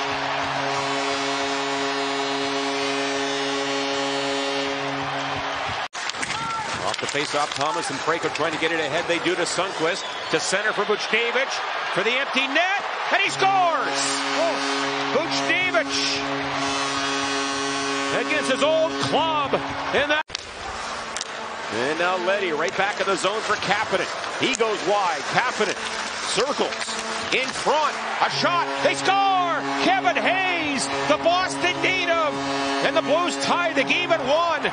A: Off the face-off, Thomas and Parayko trying to get it ahead. They do to Sundqvist, to center for Buchnevich, for the empty net, and he scores! Buchnevich against his old club in that. And now Leddy right back in the zone for Kapanen. He goes wide. Kapanen circles in front. A shot. They score! Kevin Hayes, the Boston native. And the Blues tie the game at 1.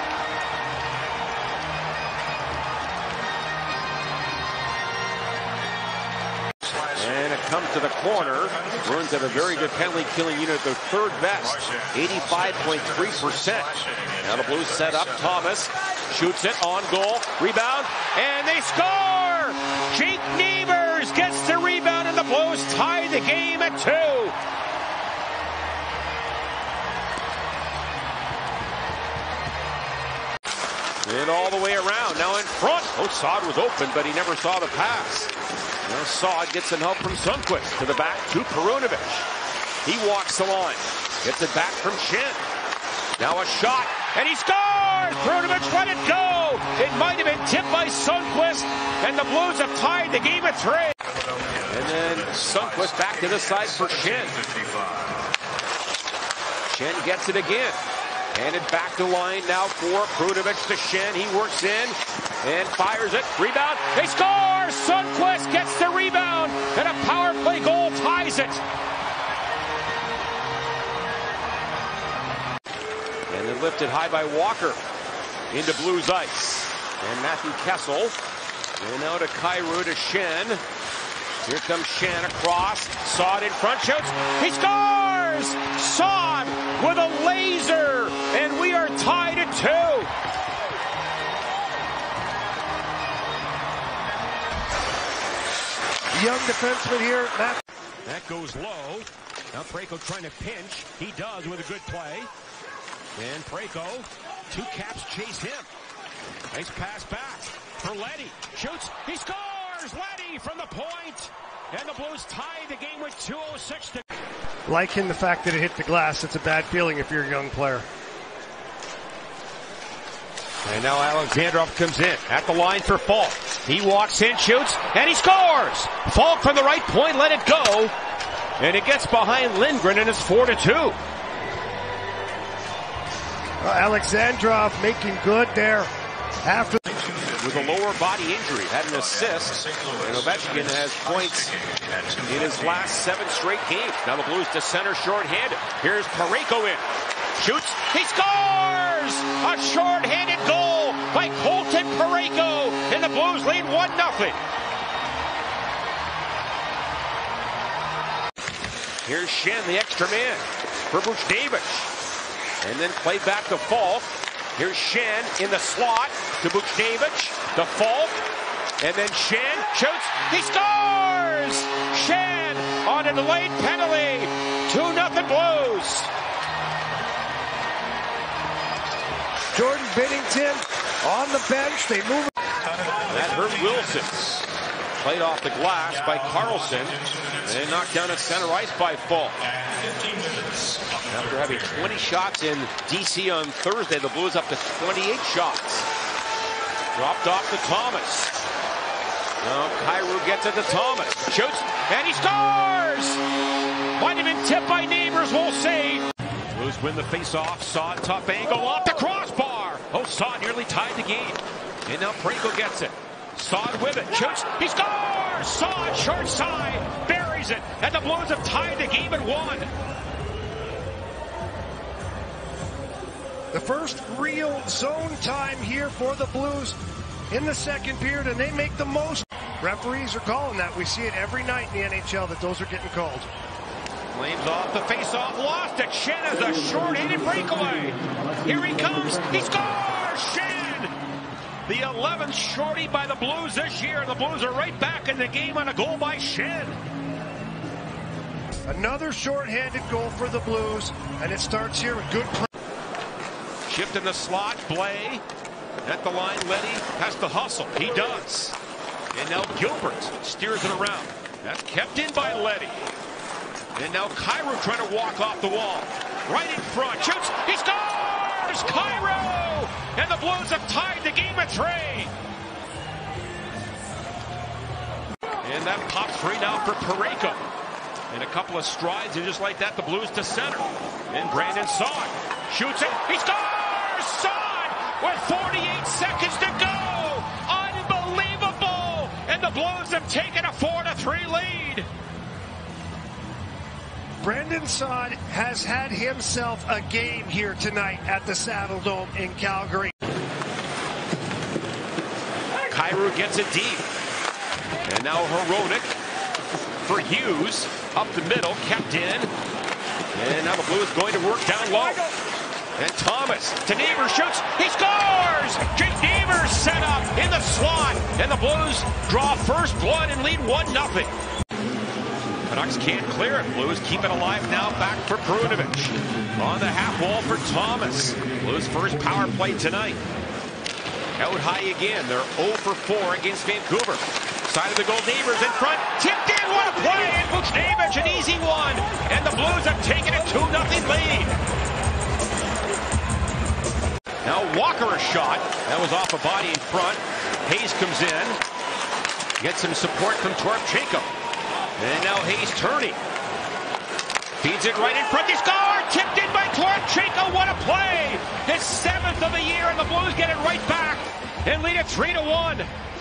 A: And it comes to the corner. Bruins have a very good penalty killing unit, their 3rd best, 85.3%. Now the Blues set up. Thomas shoots it on goal, rebound, and they score! Jake Nevers gets the rebound, and the Blues tie the game at 2. And all the way around, now in front. Oh, Saad was open, but he never saw the pass. Now Saad gets some help from Sundqvist to the back to Perunovic. He walks the line, gets it back from Schenn. Now a shot, and he scores! Perunovic let it go! It might have been tipped by Sundqvist, and the Blues have tied the game at 3. And then Sundqvist back to the side for Schenn. Schenn gets it again. Handed back to line now for Perunovic to Schenn. He works in and fires it. Rebound. They score! Sundqvist gets the rebound, and a power play goal ties it. And then lifted high by Walker into Blues ice. And Matthew Kessel. And now to Kyrou to Schenn. Here comes Schenn across. Saad in front, shoots. He scores! Saad with a laser. And we are tied at 2.
B: Young defenseman here, Matt.
A: That goes low. Now Parayko trying to pinch. He does with a good play. And Parayko, 2 caps chase him. Nice pass back for Leddy. Shoots. He scores! Leddy from the point. And the Blues tie the game with 2:06 to...
B: Liking the fact that it hit the glass. It's a bad feeling if you're a young player.
A: And now Alexandrov comes in at the line for Falk. He walks in, shoots, and he scores! Falk from the right point, let it go. And it gets behind Lindgren, and it's 4-2.
B: Alexandrov making good there after.
A: With a lower body injury, had an assist, and Ovechkin has points in his last 7 straight games. Now the Blues to center shorthanded. Here's Parayko in. Shoots, he scores! A shorthanded goal by Colton Parayko, and the Blues lead 1-0. Here's Schenn, the extra man, for Buchnevich. And then play back to Falk. Here's Schenn in the slot to Buchnevich, to Falk, and then Schenn shoots, he scores! Schenn on a delayed penalty, 2-0 Blues.
B: Jordan Binnington on the bench, they move.
A: That hurt Wilson. Played off the glass by Carlson, and knocked down at center ice by Falk. After having 20 shots in DC on Thursday, the Blues up to 28 shots. Dropped off to Thomas. Now Kyrou gets it to Thomas. Shoots, and he scores! Might have been tipped by Neighbors, we'll see. Blues win the face-off. Saad, tough angle, off the crossbar. Oh, Saad nearly tied the game. And now Parayko gets it. Saad with it, shoots, he scores! Saad, short side, buries it, and the Blues have tied the game at 1.
B: The first real zone time here for the Blues in the second period, and they make the most. Referees are calling that. We see it every night in the NHL that those are getting called.
A: Flames off the face-off, lost it. Schenn has a short-handed breakaway. Here he comes, he scores! Schenn! The 11th shorty by the Blues this year. The Blues are right back in the game on a goal by Schenn.
B: Another short-handed goal for the Blues, and it starts here with good play.
A: Shift in the slot, Blais. At the line, Leddy has to hustle. He does. And now Gilbert steers it around. That's kept in by Leddy. And now Kyrou trying to walk off the wall. Right in front, shoots, he scores! Kyrou! And the Blues have tied the game at 3. And that pops free now for Parayko. And a couple of strides, and just like that, the Blues to center. And Brandon Saad shoots it, he scores! Saad with 48 seconds to go! Unbelievable! And the Blues have taken a 4-3 lead.
B: Brandon Saad has had himself a game here tonight at the Saddle Dome in Calgary.
A: Kyrou gets it deep. And now Hronek for Hughes. Up the middle, kept in. And now the Blues going to work down low. And Thomas to Neighbors, shoots, he scores! Jake Neighbors set up in the slot. And the Blues draw first blood and lead 1-0. Canucks can't clear it. Blues keep it alive now, back for Perunovic. On the half wall for Thomas. Blues first power play tonight. Out high again. They're 0 for 4 against Vancouver. Side of the goal, Neighbors in front. Tipped in, what a play! And Buchnevich, an easy one. And the Blues have taken a 2-0 lead. Now Walker a shot. That was off a body in front. Hayes comes in. Gets some support from Toropchenko. And now Hayes turning. Feeds it right in front. He scored! Tipped in by Toropchenko. What a play! His 7th of the year, and the Blues get it right back and lead it 3-1.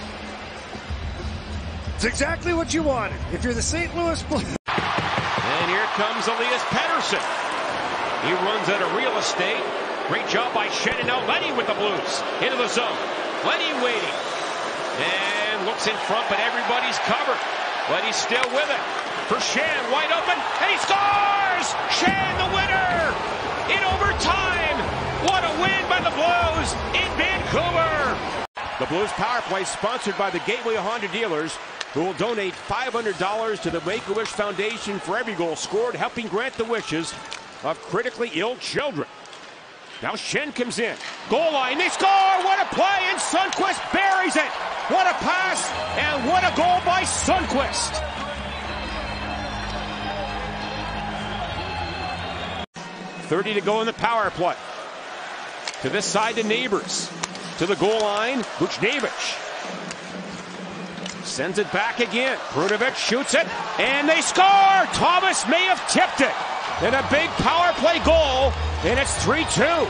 B: It's exactly what you wanted if you're the St. Louis Blues.
A: And here comes Elias Pettersson. He runs out of real estate. Great job by Schenn, and now Leddy with the Blues into the zone. Leddy waiting. And looks in front, but everybody's covered. Leddy's still with it. For Schenn, wide open, and he scores! Schenn, the winner! In overtime! What a win by the Blues in Vancouver! The Blues Power Play sponsored by the Gateway Honda dealers, who will donate $500 to the Make-A-Wish Foundation for every goal scored, helping grant the wishes of critically ill children. Now Schenn comes in. Goal line, they score! What a play, and Sundqvist buries it! What a pass, and what a goal by Sundqvist! .30 to go in the power play. To this side to Neighbors. To the goal line, Buchnevich. Sends it back again. Perunovic shoots it, and they score! Thomas may have tipped it. And a big power play goal, and it's 3-2.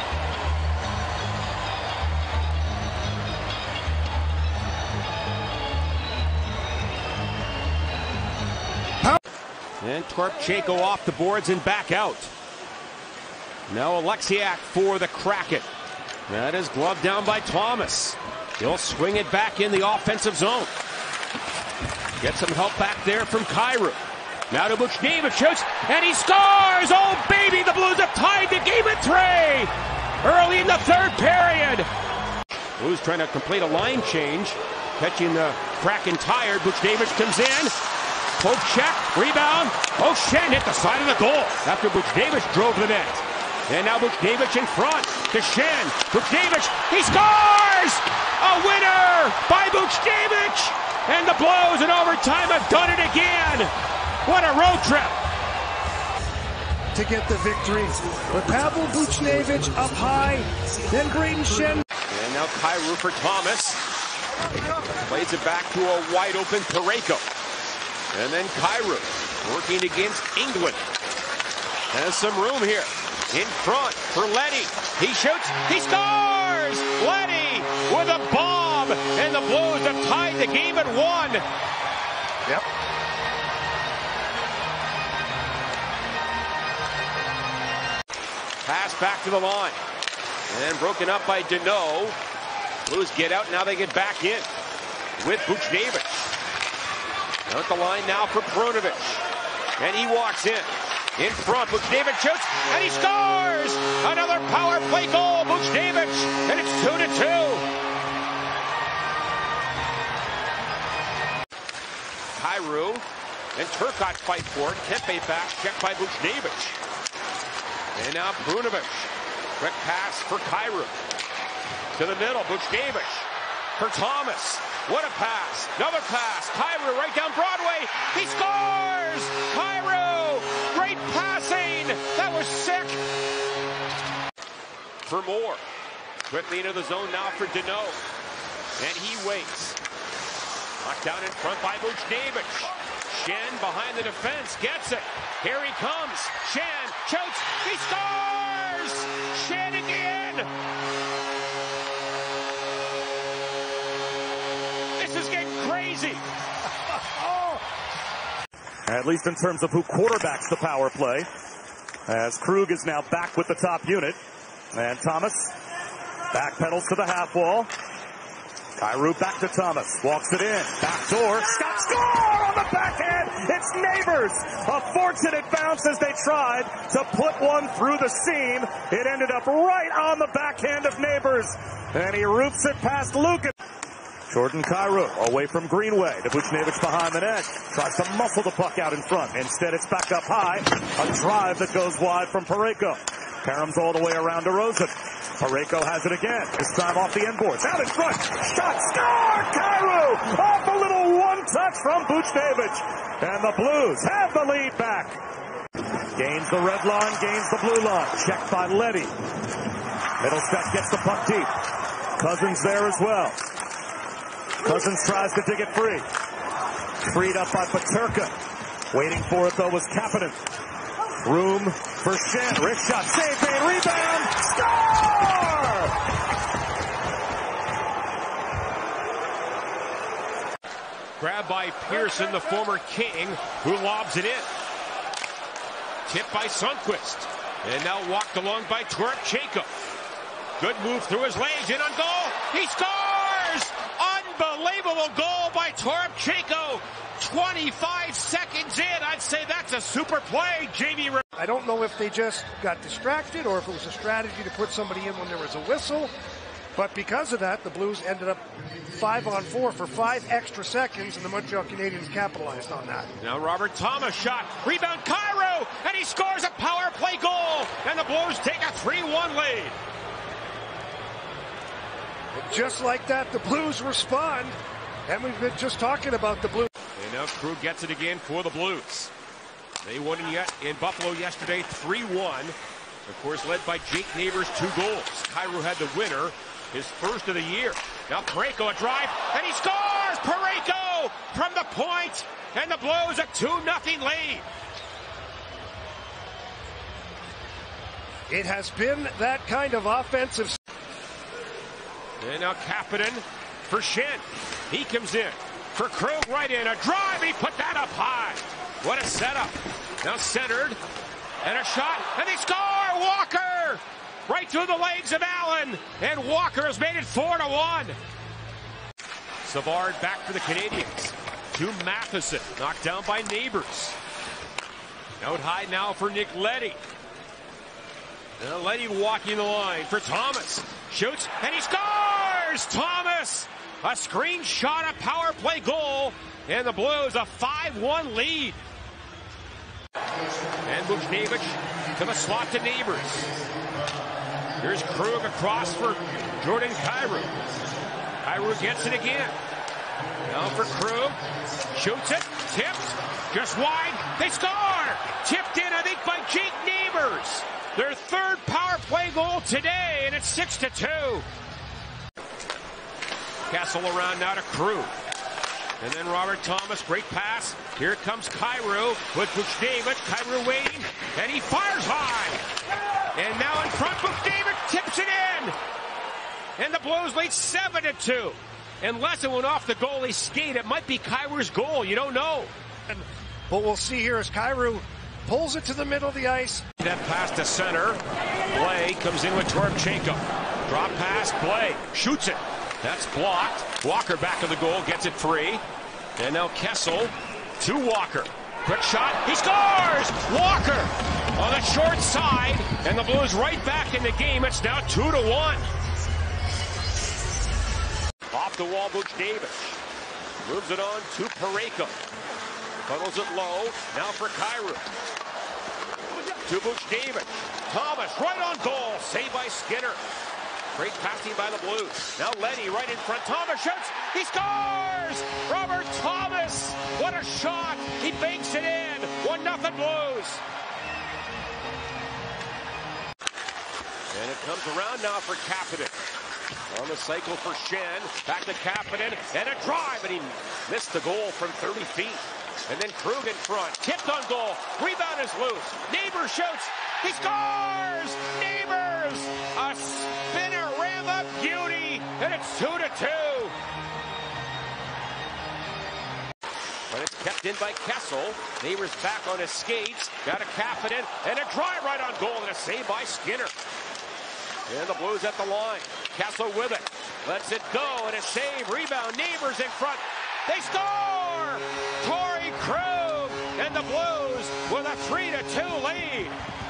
A: And Toropchenko off the boards and back out. Now Alexiak for the Kraken. That is gloved down by Thomas. He'll swing it back in the offensive zone. Get some help back there from Kyrou. Now to Buchnevich, shoots, and he scores! Oh, baby, the Blues have tied the game at 3 early in the third period. Blues trying to complete a line change. Catching the Kraken tired. Buchnevich comes in. Poke check, rebound. Oh, Schenn hit the side of the goal after Buchnevich drove the net. And now Buchnevich in front to Schenn. Buchnevich, he scores! A winner by Buchnevich! And the Blues in overtime have done it again. What a road trip.
B: to get the victory. But Pavel Buchnevich up high, then Brayden Schenn.
A: And now Kyrou for Thomas. Plays it back to a wide-open Parayko. And then Kyrou working against England. Has some room here. In front for Leddy. He shoots. He scores! Leddy with a bomb. And the Blues have tied the game at 1.
B: Yep.
A: Pass back to the line. And broken up by Deneau. Blues get out. Now they get back in with Buchnevich. Out the line now for Perunovic. And he walks in. In front, Buchnevich shoots, and he scores! Another power play goal, Buchnevich, and it's 2-2. Kyrou and Turcotte fight for it. Kempe back, checked by Buchnevich. And now Perunovic. Quick pass for Kyrou. To the middle, Buchnevich for Thomas. What a pass. Another pass. Kyrou right down Broadway. He scores! Kyrou! Great passing. That was sick. For more. Quickly into the zone now for Deneau. And he waits. Knocked down in front by Buchnevich. Schenn behind the defense. Gets it. Here he comes. Schenn shoots. He scores! Schenn again! This is getting crazy.
I: At least in terms of who quarterbacks the power play, as Krug is now back with the top unit. And Thomas backpedals to the half wall. Kyrou back to Thomas. Walks it in. Back door. Scott score on the backhand. It's Neighbors. A fortunate bounce as they tried to put one through the seam. It ended up right on the backhand of Neighbors. And he roots it past Lukas. Jordan Kyrou away from Greenway. To Buchnevich behind the net. Tries to muscle the puck out in front. Instead, it's back up high. A drive that goes wide from Parayko. Karam's all the way around to Rosen. Parayko has it again. This time off the end boards. Out in front. Shot. Score! Kyrou! Off a little one touch from Buchnevich. And the Blues have the lead back. Gains the red line. Gains the blue line. Checked by Leddy. Middlestat gets the puck deep. Cousins there as well. Cousins tries to dig it free. Freed up by Peterka. Waiting for it, though, was Kapanen. Room for Schenn. Wrist shot. Save made. Rebound. Score!
A: Grabbed by Pearson, the former King, who lobs it in. Tipped by Sundqvist. And now walked along by Toropchenko. Good move through his legs. In on goal. He scores! Unbelievable goal by Toropchenko. 25 seconds in. I'd say that's a super play, Jamie.
B: I don't know if they just got distracted or if it was a strategy to put somebody in when there was a whistle. But because of that, the Blues ended up 5-on-4 for 5 extra seconds, and the Montreal Canadiens capitalized on that.
A: Now Robert Thomas shot. Rebound Kyrou, and he scores a power play goal. And the Blues take a 3-1 lead.
B: And just like that, the Blues respond. And we've been just talking about the Blues.
A: And now Krug gets it again for the Blues. They won in Buffalo yesterday 3-1. Of course, led by Jake Neighbors, 2 goals. Kyrou had the winner, his first of the year. Now Parayko a drive, and he scores! Parayko from the point, and the Blues a 2-0 lead.
B: It has been that kind of offensive.
A: And now Kapanen for Schenn. He comes in for Krug right in. A drive, he put that up high. What a setup. Now centered, and a shot, and they score! Walker! Right through the legs of Allen, and Walker has made it 4-1. Savard back for the Canadiens. To Matheson, knocked down by Neighbors. Out high now for Nick Leddy. Now Leddy walking the line for Thomas. Shoots, and he scores! Thomas! A screen shot, a power play goal, and the Blues a 5-1 lead. And Buchnevich to the slot to Neighbors. Here's Krug across for Jordan Kyrou. Kyrou gets it again. Now for Krug. Shoots it. Tipped. Just wide. They score! Tipped in, I think, by Jake Neighbors. goal today, and it's 6-2. Kessel around now to Krug. And then Robert Thomas, great pass. Here comes Kyrou with Buchnevich. Kyrou waiting, and he fires high. And now in front, Buchnevich tips it in. And the Blues lead 7-2. Unless it went off the goalie's skate, it might be Kyrou's goal. You don't know.
B: What we'll see here is Kyrou pulls it to the middle of the ice.
A: That pass to center. Blais comes in with Toropchenko. Drop pass, Blais shoots it. That's blocked. Walker back of the goal, gets it free. And now Kessel to Walker. Quick shot, he scores! Walker on the short side, and the Blues right back in the game. It's now 2-1. Off the wall, Buchnevich. Moves it on to Parayko. Funnels it low, now for Kyrou. To Buchnevich. Thomas right on goal, saved by Skinner. Great passing by the Blues. Now Leddy right in front. Thomas shoots. He scores! Robert Thomas! What a shot! He banks it in. 1-0 Blues. And it comes around now for Kapanen. On the cycle for Schenn. Back to Kapanen. And a drive. And he missed the goal from 30 feet. And then Krug in front. Tipped on goal. Rebound is loose. Neighbors shoots. He scores! Neighbors! A spinner ram up beauty. And it's 2-2. But it's kept in by Kessel. Neighbors back on his skates. Got a Kapanen. And a drive right on goal. And a save by Skinner. And the Blues at the line. Kessel with it. Lets it go. And a save. Rebound. Neighbors in front. They score! Torrey Krug. And the Blues with a 3-2 lead.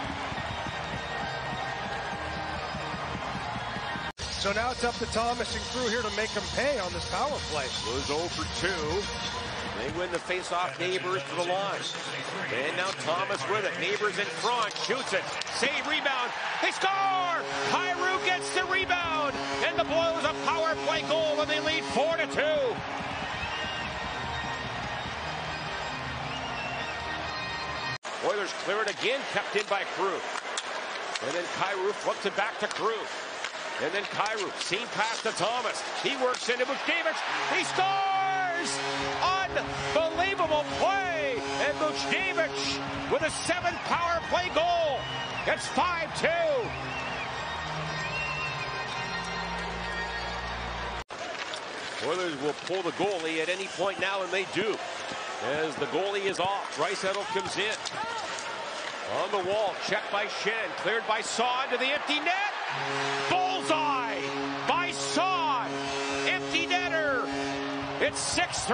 B: So now it's up to Thomas and Krug here to make them pay on this power play.
A: Blues 0 for 2. They win the face-off. Neighbors to the line. And now Thomas with it. Neighbors in front. Shoots it. Save, rebound. They score! Kyrou gets the rebound. And the Blues a power play goal, and they lead 4-2. Oilers clear it again. Kept in by Krug. And then Kyrou flips it back to Krug. And then Kyrou, seam pass to Thomas. He works into Buchnevich. He scores! Unbelievable play! And Buchnevich with a 7th power play goal. It's 5-2. Oilers will pull the goalie at any point now, and they do. As the goalie is off, Draisaitl comes in. On the wall, checked by Schenn, cleared by Saad to the empty net. Bullseye by Saad. Empty netter. It's 6-3.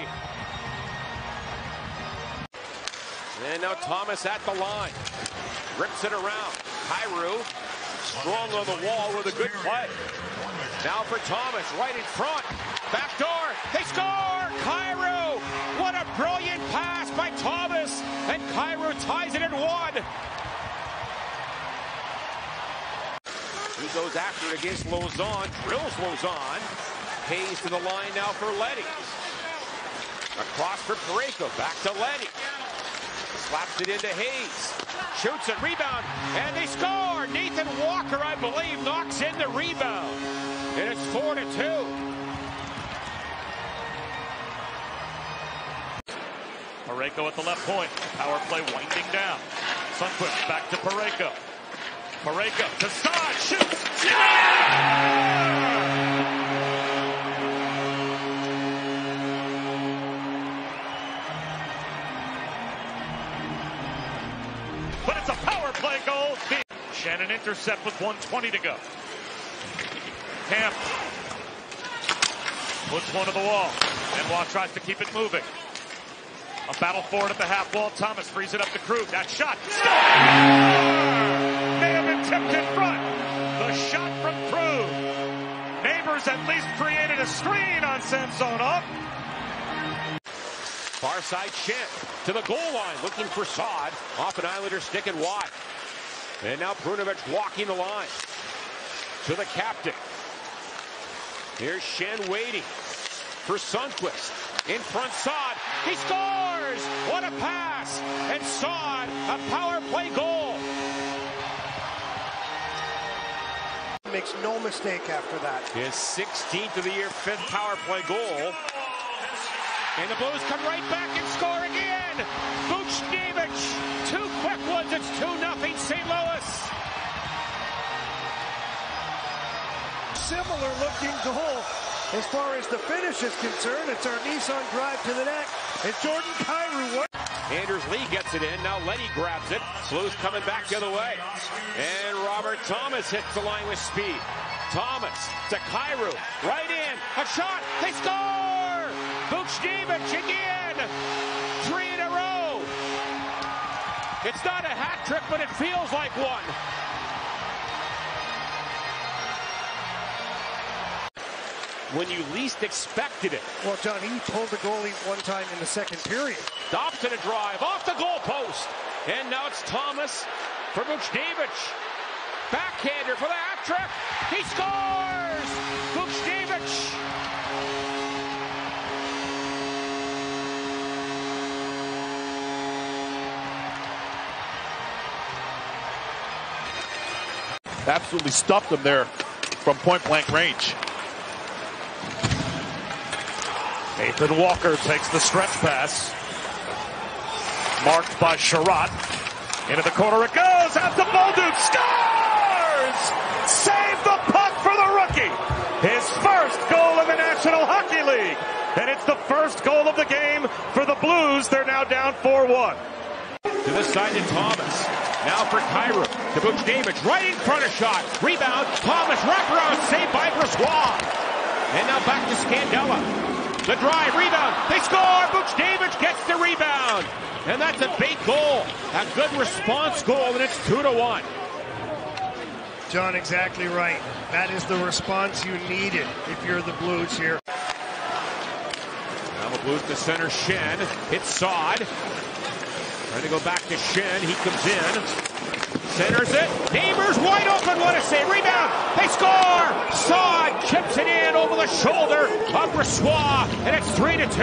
A: And now Thomas at the line. Rips it around. Kyrou strong on the wall with a good play. Now for Thomas, right in front. Back door. They score! Kyrou! What a brilliant pass by Thomas. And Kyrou ties it at 1. He goes after it against Lauzon, drills Lauzon. Hayes to the line now for Leddy. Across for Parayko, back to Leddy. Slaps it into Hayes. Shoots it, rebound, and they score! Nathan Walker, I believe, knocks in the rebound. And it's 4-2.
G: Parayko at the left point. Power play winding down. Sundqvist back to Parayko. Parayko to Saad. Shoots. Yeah! But it's a power play goal. Shannon intercept with 1:20 to go. Camp puts one to the wall. And Waugh tries to keep it moving. A battle for it at the half wall. Thomas frees it up to Krug. That shot. Score! May have been tipped in front. The shot from Krug. Neighbors at least created a screen on Samsonov.
A: Far side Schenn to the goal line, looking for Saad. Off an Islander stick and wide. And now Perunovich walking the line to the captain. Here's Schenn waiting for Sundqvist. In front, Saad. He scores! What a pass! And Saad, a power play goal.
B: Makes no mistake after that.
A: His 16th of the year, 5th power play goal. And the Blues come right back and score again. Buchnevich, 2 quick ones. It's 2-0 St. Louis.
B: Similar looking goal as far as the finish is concerned. It's our Nissan drive to the net. And Jordan Kyrou.
A: Anders Lee gets it in. Now Letty grabs it. Blues coming back the other way. And Robert Thomas hits the line with speed. Thomas to Kyrou. Right in. A shot. They score! Buchnevich again. 3 in a row. It's not a hat trick, but it feels like one. When you least expected it.
B: Well, John, he pulled the goalie one time in the second period.
A: Dobson a drive off the goalpost. And now it's Thomas for Buchnevich. Backhander for the hat trick. He scores! Buchnevich.
H: Absolutely stuffed him there from point-blank range.
I: Nathan Walker takes the stretch pass. Marked by Sherratt. Into the corner it goes. Out to Bolduc. Scores! Save the puck for the rookie. His first goal in the National Hockey League. And it's the first goal of the game for the Blues. They're now down 4-1.
A: To the side to Thomas. Now for Kyrou. To Buchnevich. Right in front of shot. Rebound. Thomas wraparound. Saved by Brossoit. And now back to Scandella. The drive, rebound, they score! Buchnevich gets the rebound! And that's a big goal. A good response goal, and it's 2-1.
B: John, exactly right. That is the response you needed if you're the Blues here.
A: Now the Blues to center, Shen. Hits Saad. Trying to go back to Shen. He comes in. Centers it. Neighbors wide open. What a save. Rebound. They score. Saad chips it in over the shoulder of Brossoit. And it's 3-2.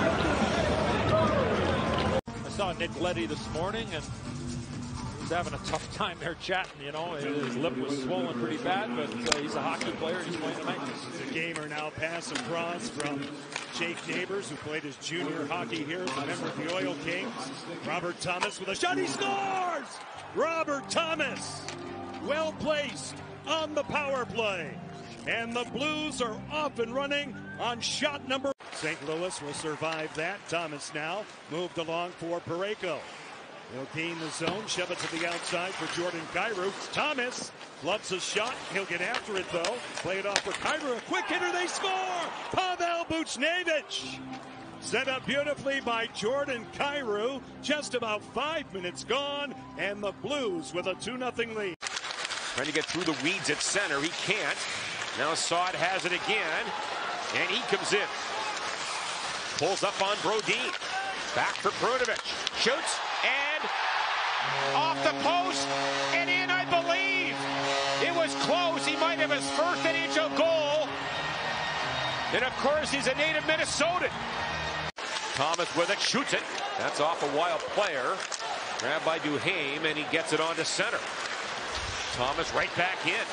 G: I saw Nick Leddy this morning, and he was having a tough time there chatting, you know. His lip was swollen pretty bad, but he's a hockey player. He's playing tonight.
J: The gamer now pass across from Jake Neighbors, who played his junior hockey here as a member of the Oil Kings. Robert Thomas with a shot. He scores! Robert Thomas, well placed on the power play. And the Blues are off and running on shot number. St. Louis will survive that. Thomas now moved along for Parayko. He'll gain the zone, shove it to the outside for Jordan Kyrou. Thomas loves a shot. He'll get after it, though. Play it off for Kyrou. A quick hitter. They score! Pavel Buchnevich. Set up beautifully by Jordan Kyrou. Just about 5 minutes gone, and the Blues with a 2-0 lead.
A: Trying to get through the weeds at center. He can't. Now Saad has it again, and he comes in. Pulls up on Brodin. Back for Perunovic. Shoots, and off the post, and in, I believe. It was close. He might have his first NHL goal. And, of course, he's a native Minnesotan. Thomas with it, shoots it. That's off a Wild player. Grabbed by Duhaime, and he gets it on to center. Thomas right back in.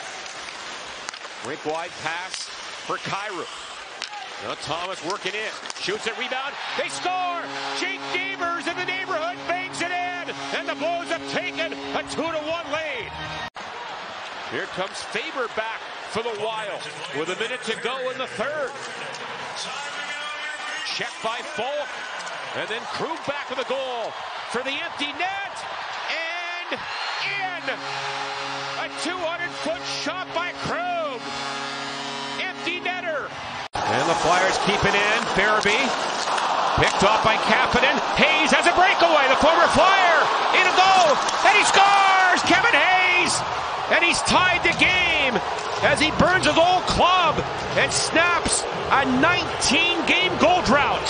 A: Rink wide pass for Kyrou. Now Thomas working in. Shoots it, rebound. They score! Jake Neighbors in the neighborhood bangs it in. And the Blues have taken a 2-1 lead. Here comes Faber back for the Wild with a minute to go in the third. Check by Folk. And then Krug back to the goal for the empty net. And in. A 200-foot shot by Krug. Empty netter. And the Flyers keep it in. Farabee picked off by Kapanen. Hayes has a breakaway. The former Flyer in a goal. And he scores! Kevin Hayes! And he's tied the game as he burns his old club and snaps a 19-game goal drought.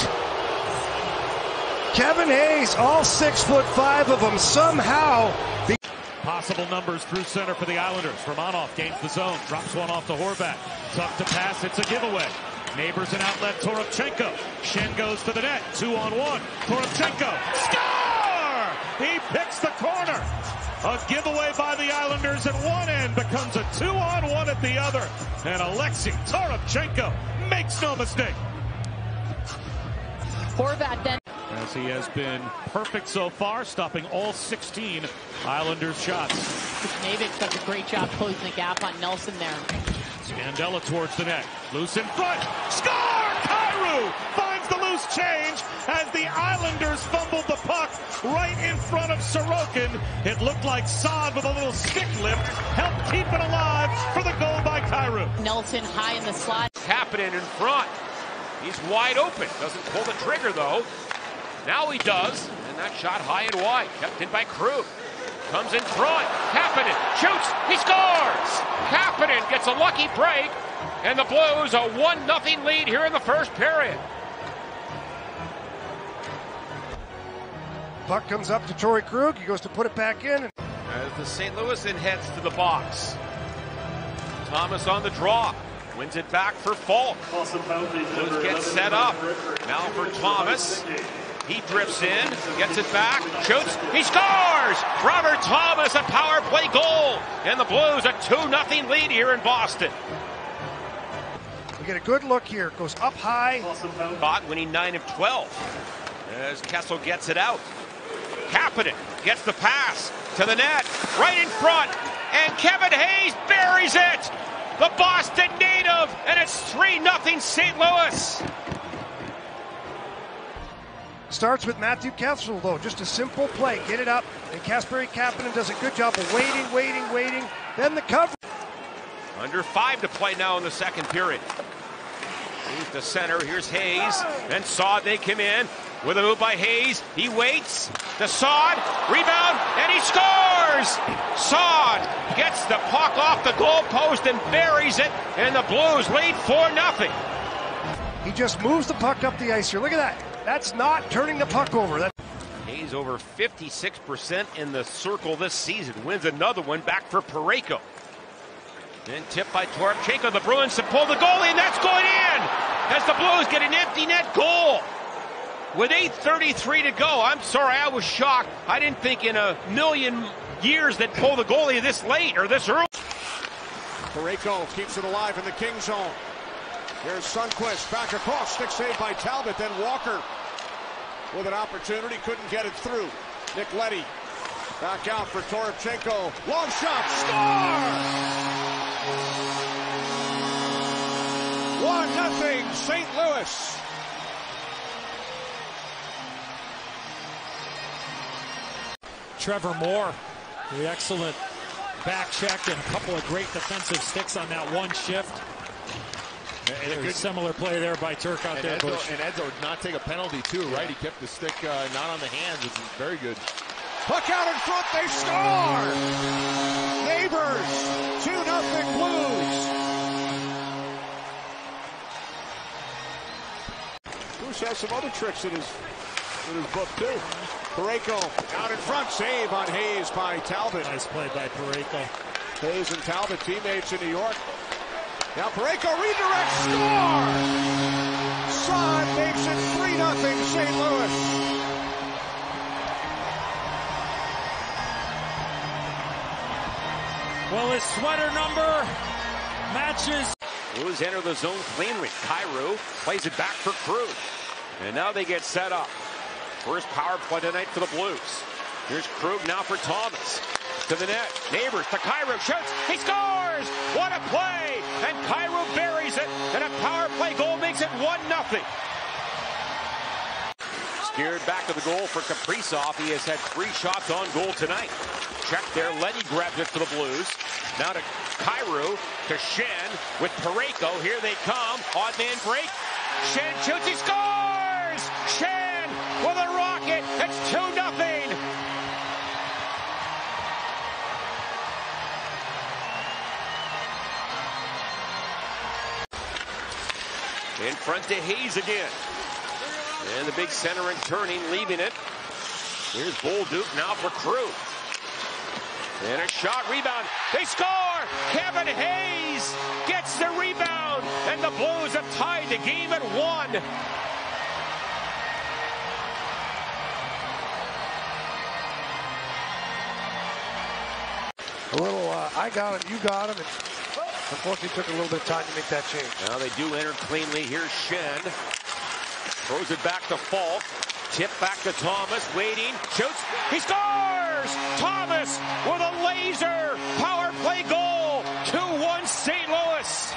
B: Kevin Hayes, all 6'5" of them somehow.
G: Possible numbers through center for the Islanders. Romanov gains the zone, drops one off to Horvat. Tough to pass, it's a giveaway. Neighbors an outlet, Toropchenko. Shen goes to the net, 2-on-1. Toropchenko, score! He picks the corner. A giveaway by the Islanders at one end becomes a 2-on-1 at the other. And Alexei Toropchenko makes no mistake.
K: Horvat then.
G: As he has been perfect so far, stopping all 16 Islanders shots.
K: Mavic does a great job closing the gap on Nelson there.
G: Scandella towards the net. Loose in front. Score! Kyrou finds the loose change as the Islanders fumbled the puck right in front of Sorokin. It looked like Saad with a little stick lift helped keep it alive for the goal by Kyrou.
K: Nelson high in the slot.
A: Kapanen in front. He's wide open. Doesn't pull the trigger, though. Now he does. And that shot high and wide. Kept in by Krug. Comes in front. Kapanen shoots. He scores! Kapanen gets a lucky break. And the Blues a 1-0 lead here in the first period.
B: Puck comes up to Torrey Krug. He goes to put it back in.
A: As the St. Louisan heads to the box. Thomas on the draw. Wins it back for Falk. Blues get set up. Now for Thomas. He drifts in, gets it back, shoots, he scores! Robert Thomas, a power play goal. And the Blues a 2-0 lead here in Boston.
B: We get a good look here. Goes up high.
A: Bot winning 9 of 12. As Kessel gets it out. Kapanen gets the pass to the net, right in front. And Kevin Hayes buries it! The Boston native, and it's 3-0 St. Louis.
B: Starts with Matthew Kessel, though. Just a simple play. Get it up. And Kasperi Kapanen does a good job of waiting. Then the cover.
A: Under 5 to play now in the second period. Move to center. Here's Hayes. Then Saad, they come in. With a move by Hayes. He waits. To Saad. Rebound. And he scores! Saad gets the puck off the goalpost and buries it. And the Blues lead 4-0.
B: He just moves the puck up the ice here. Look at that. That's not turning the puck over.
A: Hayes over 56% in the circle this season. Wins another one back for Parayko. Then tipped by Toropchenko. The Bruins to pull the goalie, and that's going in! As the Blues get an empty net goal. With 8:33 to go. I'm sorry, I was shocked. I didn't think in a million years they'd pull the goalie this late or this early.
L: Parayko keeps it alive in the King zone. Here's Sundqvist back across, stick save by Talbot, then Walker with an opportunity, couldn't get it through. Nick Leddy back out for Toropchenko, long shot, score! 1-0 St. Louis.
J: Trevor Moore, the excellent back check and a couple of great defensive sticks on that one shift. A good similar play there by Turk out there.
M: And Edzo did not take a penalty too, right? He kept the stick not on the hands, which is very good.
L: Puck out in front, they score! Neighbors, 2-0 Blues. Bruce has some other tricks in his book too. Parayko out in front, save on Hayes by Talbot.
J: Nice play by Parayko.
L: Hayes and Talbot, teammates in New York. Now Parayko redirects, score! Saad makes it 3-0 St. Louis.
J: Well, his sweater number matches.
A: Blues enter the zone cleanly. Kyrou plays it back for Krug. And now they get set up. First power play tonight for the Blues. Here's Krug now for Thomas. To the net. Neighbors to Kyrou. Shoots. He scores! What a play! And Kyrou buries it. And a power play goal makes it 1-0. Steered back to the goal for Kaprizov. He has had 3 shots on goal tonight. Check there. Leddy grabs it for the Blues. Now to Kyrou. To Schenn with Parayko. Here they come. Odd man break. Schenn shoots. He scores! Schenn with a rocket. It's 2-0. In front to Hayes again. And the big center and turning, leaving it. Here's Bolduc now for Krug. And a shot, rebound. They score! Kevin Hayes gets the rebound. And the Blues have tied the game at 1.
B: A little, I got him, you got him. And unfortunately, took a little bit of time to make that change.
A: Now they do enter cleanly. Here's Schenn. Throws it back to Falk. Tip back to Thomas. Waiting. Shoots. He scores! Thomas with a laser power play goal. 2-1 St. Louis.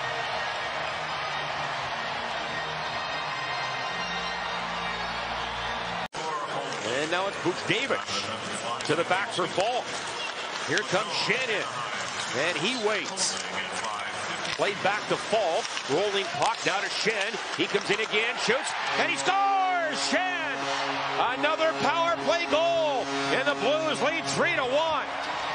A: And now it's Buchnevich to the back for Falk. Here comes Schenn in. And he waits. Played back to Falk. Rolling puck down to Schenn. He comes in again, shoots, and he scores! Schenn! Another power play goal. And the Blues lead 3-1.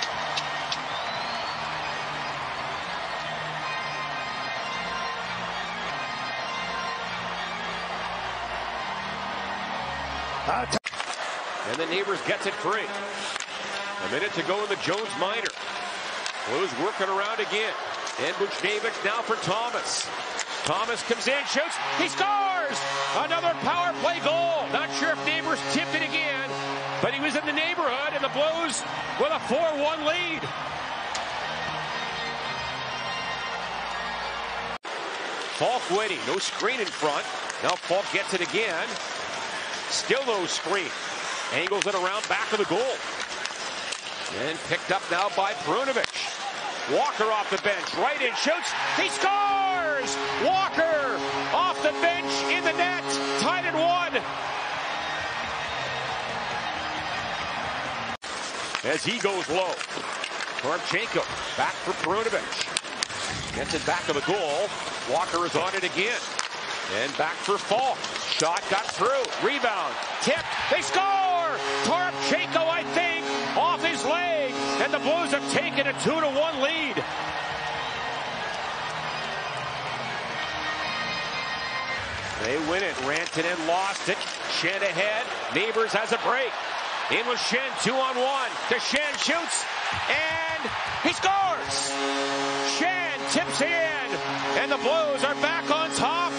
A: And the Neighbors gets it free. A minute to go in the Jones minor. Blues working around again. And Buchnevich now for Thomas. Thomas comes in, shoots, he scores! Another power play goal. Not sure if Neighbors tipped it again, but he was in the neighborhood, and the Blues with a 4-1 lead. Falk waiting, no screen in front. Now Falk gets it again. Still no screen. Angles it around back of the goal. And picked up now by Perunovich. Walker off the bench, right in, shoots, he scores! Walker off the bench in the net, tied at 1. As he goes low, Torchenko back for Perunovich. Gets it back of the goal. Walker is on it again. And back for Falk. Shot got through. Rebound. Tipped. They score! Torchenko, I think, off his leg. And the Blues have taken a 2-1 lead. They win it. Rantanen lost it. Schenn ahead. Neighbors has a break. In with Schenn, 2-on-1. To Schenn, shoots, and he scores! Schenn tips in, and the Blues are back on top.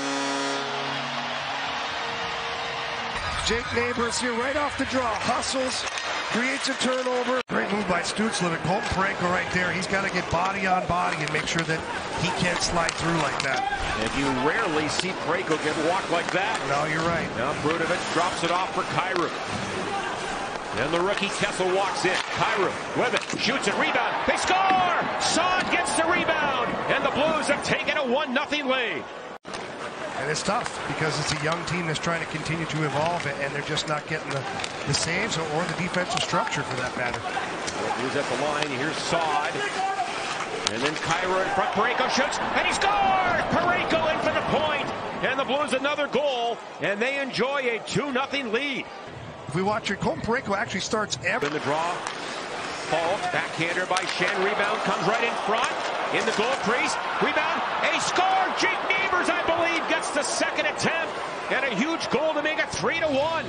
B: Jake Neighbors here right off the draw. Hustles, creates a turnover. Great move by Stützle. Colton Parayko right there. He's got to get body on body and make sure that he can't slide through like that.
A: And you rarely see Parayko get walked like that.
B: No, you're right.
A: Now Perunovich drops it off for Kyrou. And the rookie Kessel walks in. Kyrou with it. Shoots and rebound. They score! Saad gets the rebound. And the Blues have taken a 1-0 lead.
B: And it's tough because it's a young team that's trying to continue to evolve, and they're just not getting the saves or the defensive structure for that matter.
A: He's at the line. Here's Saad. And then Kyrou in front. Parayko shoots, and he scores! Parayko in for the point. And the Blues another goal, and they enjoy a 2-0 lead.
B: If we watch it, Colton Parayko actually starts every...
A: In the draw. Falk, backhander by Schenn. Rebound comes right in front. In the goal crease. Rebound. And he scored! Jake Neighbors, I believe, gets the second attempt. And a huge goal to make it 3-1.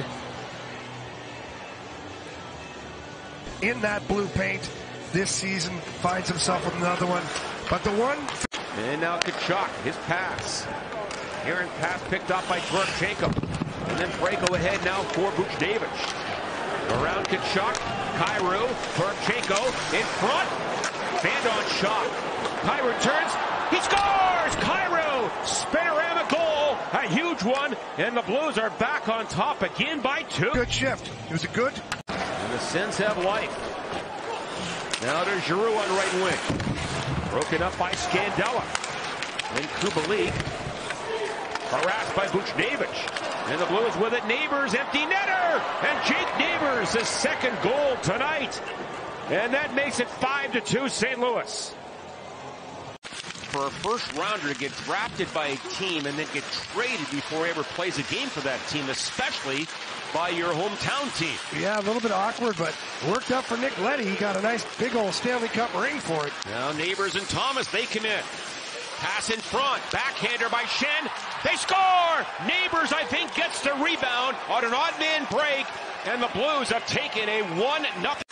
B: In that blue paint this season, finds himself with another one. But the one...
A: And now Tkachuk, his pass. Aaron pass picked up by Torchenko. And then Parayko ahead now for Buchnevich. Around Tkachuk, Kyrou, Torchenko in front. Fan-on shot. Kyrou turns, he scores! Kyrou, spinorama goal, a huge one, and the Blues are back on top again by 2.
B: Good shift. It was a good...
A: And the Sens have life. Now there's Giroux on right wing. Broken up by Scandella. And Kubalik harassed by Buchnevich. And the Blues with it. Neighbors, empty netter. And Jake Neighbors, his second goal tonight. And that makes it 5-2 St. Louis. For a first rounder to get drafted by a team and then get traded before he ever plays a game for that team, especially by your hometown team.
B: Yeah, a little bit awkward, but worked out for Nick Leddy. He got a nice big old Stanley Cup ring for it.
A: Now Neighbors and Thomas, they come in. Pass in front. Backhander by Schenn. They score! Neighbors, I think, gets the rebound on an odd man break. And the Blues have taken a 1-0.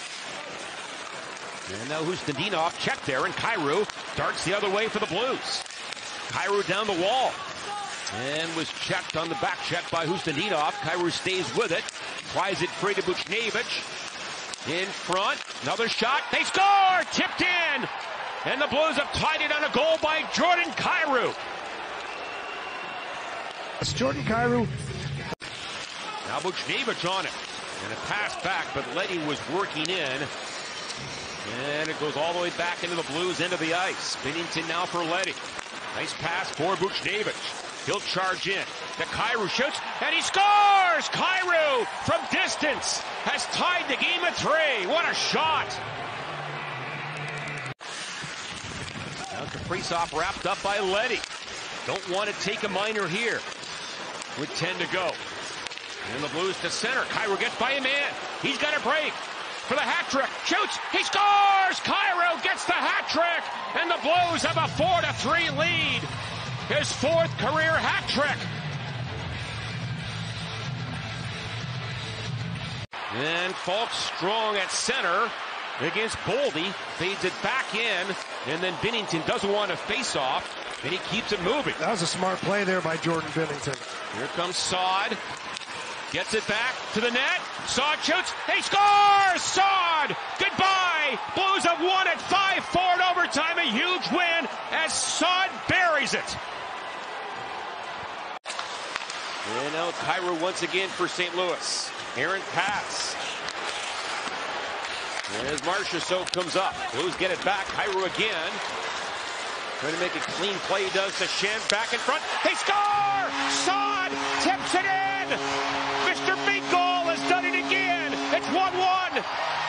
A: And now Hustendinov checked there, and Kyrou darts the other way for the Blues. Kyrou down the wall. And was checked on the back check by Hustendinov. Kyrou stays with it. Tries it free to Buchnevich. In front, another shot, they score! Tipped in! And the Blues have tied it on a goal by Jordan Kyrou.
B: It's Jordan Kyrou.
A: Now Buchnevich on it. And a pass back, but Leddy was working in. And it goes all the way back into the Blues, into the ice. Binnington now for Leddy. Nice pass for Buchnevich. He'll charge in. The Kyrou shoots, and he scores! Kyrou, from distance, has tied the game at 3. What a shot! Now the face-off wrapped up by Leddy. Don't want to take a minor here. With 10 to go. And the Blues to center. Kyrou gets by a man. He's got a break for the hat trick. Shoots. He scores. Kyrou gets the hat trick. And the Blues have a 4-3 lead. His 4th career hat trick. And Falk strong at center against Boldy. Fades it back in. And then Binnington doesn't want to face off. And he keeps it moving.
B: That was a smart play there by Jordan Binnington.
A: Here comes Saad. Gets it back to the net. Saad shoots. He scores! Saad! Goodbye! Blues have won it 5-4 in overtime. A huge win as Saad buries it. And now Kyrou once again for St. Louis. Errant pass. And as Marchessault comes up, Blues get it back. Kyrou again. Trying to make a clean play. He does to Schenn. Back in front. They score! Saad tips it in! Mr. Big Goal has done it again. It's 1-1.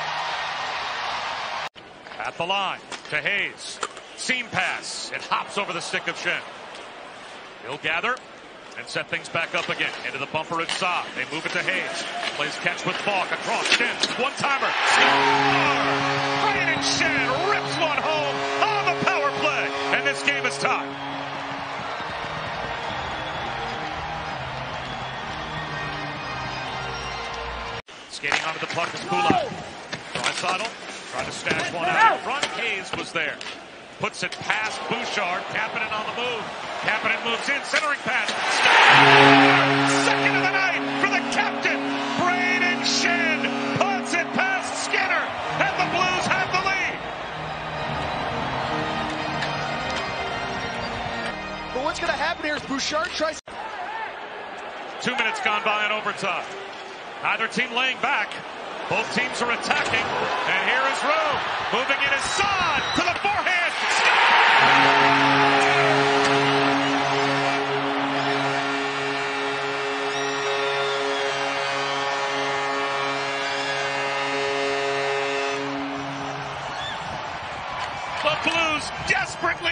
G: At the line to Hayes. Seam pass. It hops over the stick of Schenn. He'll gather and set things back up again. Into the bumper at Saad. They move it to Hayes. Plays catch with Falk across. Schenn. One-timer. Score! Brayden Schenn rips one home on the power play. And this game is tied. Skating onto the puck is Kulak. Draisaitl tried to stash one out in front. Hayes was there. Puts it past Bouchard. Kapanen on the move. Kapanen moves in. Centering pass. Score! Second of the night for the captain. Brayden Schenn puts it past Skinner. And the Blues have the lead.
F: But what's going to happen here is Bouchard tries.
G: 2 minutes gone by in overtime. Neither team laying back. Both teams are attacking. And here is Rowe. Moving in is Saad to the forehand. The Blues desperately.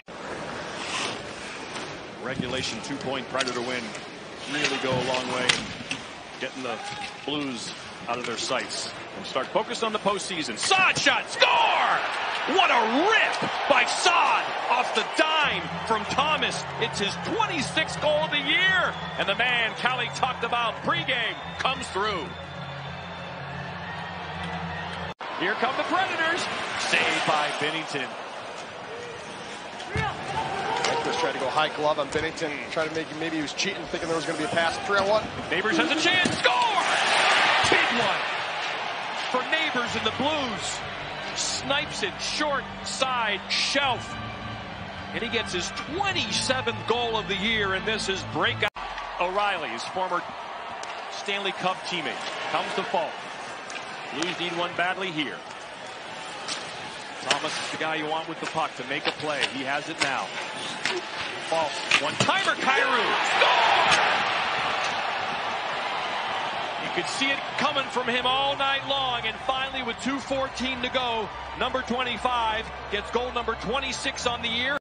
N: Regulation 2-point Predator win really go a long way in getting the Blues out of their sights and start focused on the postseason.
O: Saad shot, score! What a rip by Saad off the dime from Thomas. It's his 26th goal of the year. And the man Kelly talked about pregame comes through. Here come the Predators. Saved by Binnington.
F: Chris tried to go high glove on Binnington, trying to make him, maybe he was cheating, thinking there was going to be a pass. 3-on-1.
O: Neighbors has a chance. Score! Big one for Neighbors and the Blues. Snipes it short side shelf. And he gets his 27th goal of the year, and this is breakout.
N: O'Reilly, his former Stanley Cup teammate, comes to Falk. Blues need one badly here. Thomas is the guy you want with the puck to make a play. He has it now. Falk, one-timer, Kyrou.
O: Score! You could see it coming from him all night long, and finally with 2:14 to go, number 25 gets goal number 26 on the year.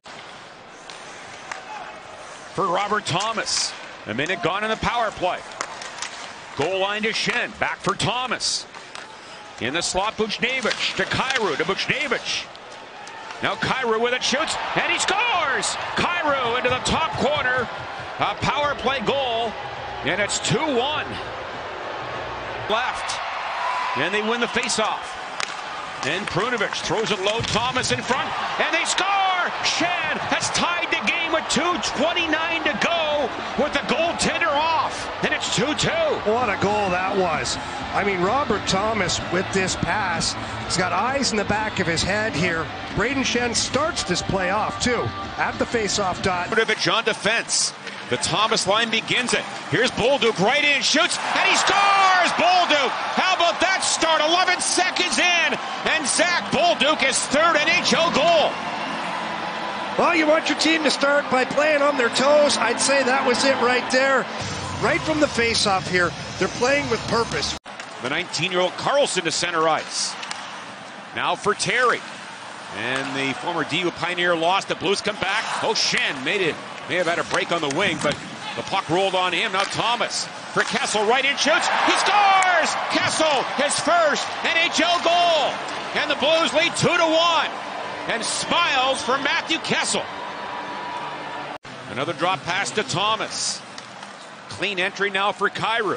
A: For Robert Thomas. A minute gone in the power play. Goal line to Schenn. Back for Thomas. In the slot, Buchnevich to Kyrou to Buchnevich. Now Kyrou with it, shoots, and he scores! Kyrou into the top corner. A power play goal, and it's 2-1. Left, and they win the faceoff. And Perunovich throws it low, Thomas in front, and they score! Schenn has tied the game with 2:29 to go with the goaltender off, and it's it's 2-2.
B: What a goal that was. I mean, Robert Thomas with this pass, he's got eyes in the back of his head here. Brayden Schenn starts this play off, too, at the face-off dot.
A: On defense. The Thomas line begins it. Here's Bolduc right in, shoots, and he scores! Bolduc! How about that start? 11 seconds in, and Zach Bolduc his third NHL goal.
B: Well, you want your team to start by playing on their toes. I'd say that was it right there. Right from the face-off here, they're playing with purpose.
A: The 19-year-old Carlson to center ice. Now for Terry. And the former DU Pioneer lost. The Blues come back. Oh, Schenn may have had a break on the wing, but the puck rolled on him. Now Thomas for Kessel, right in, shoots. He scores! Kessel, his first NHL goal. And the Blues lead 2-1. And smiles for Matthew Kessel. Another drop pass to Thomas. Clean entry now for Kyrou.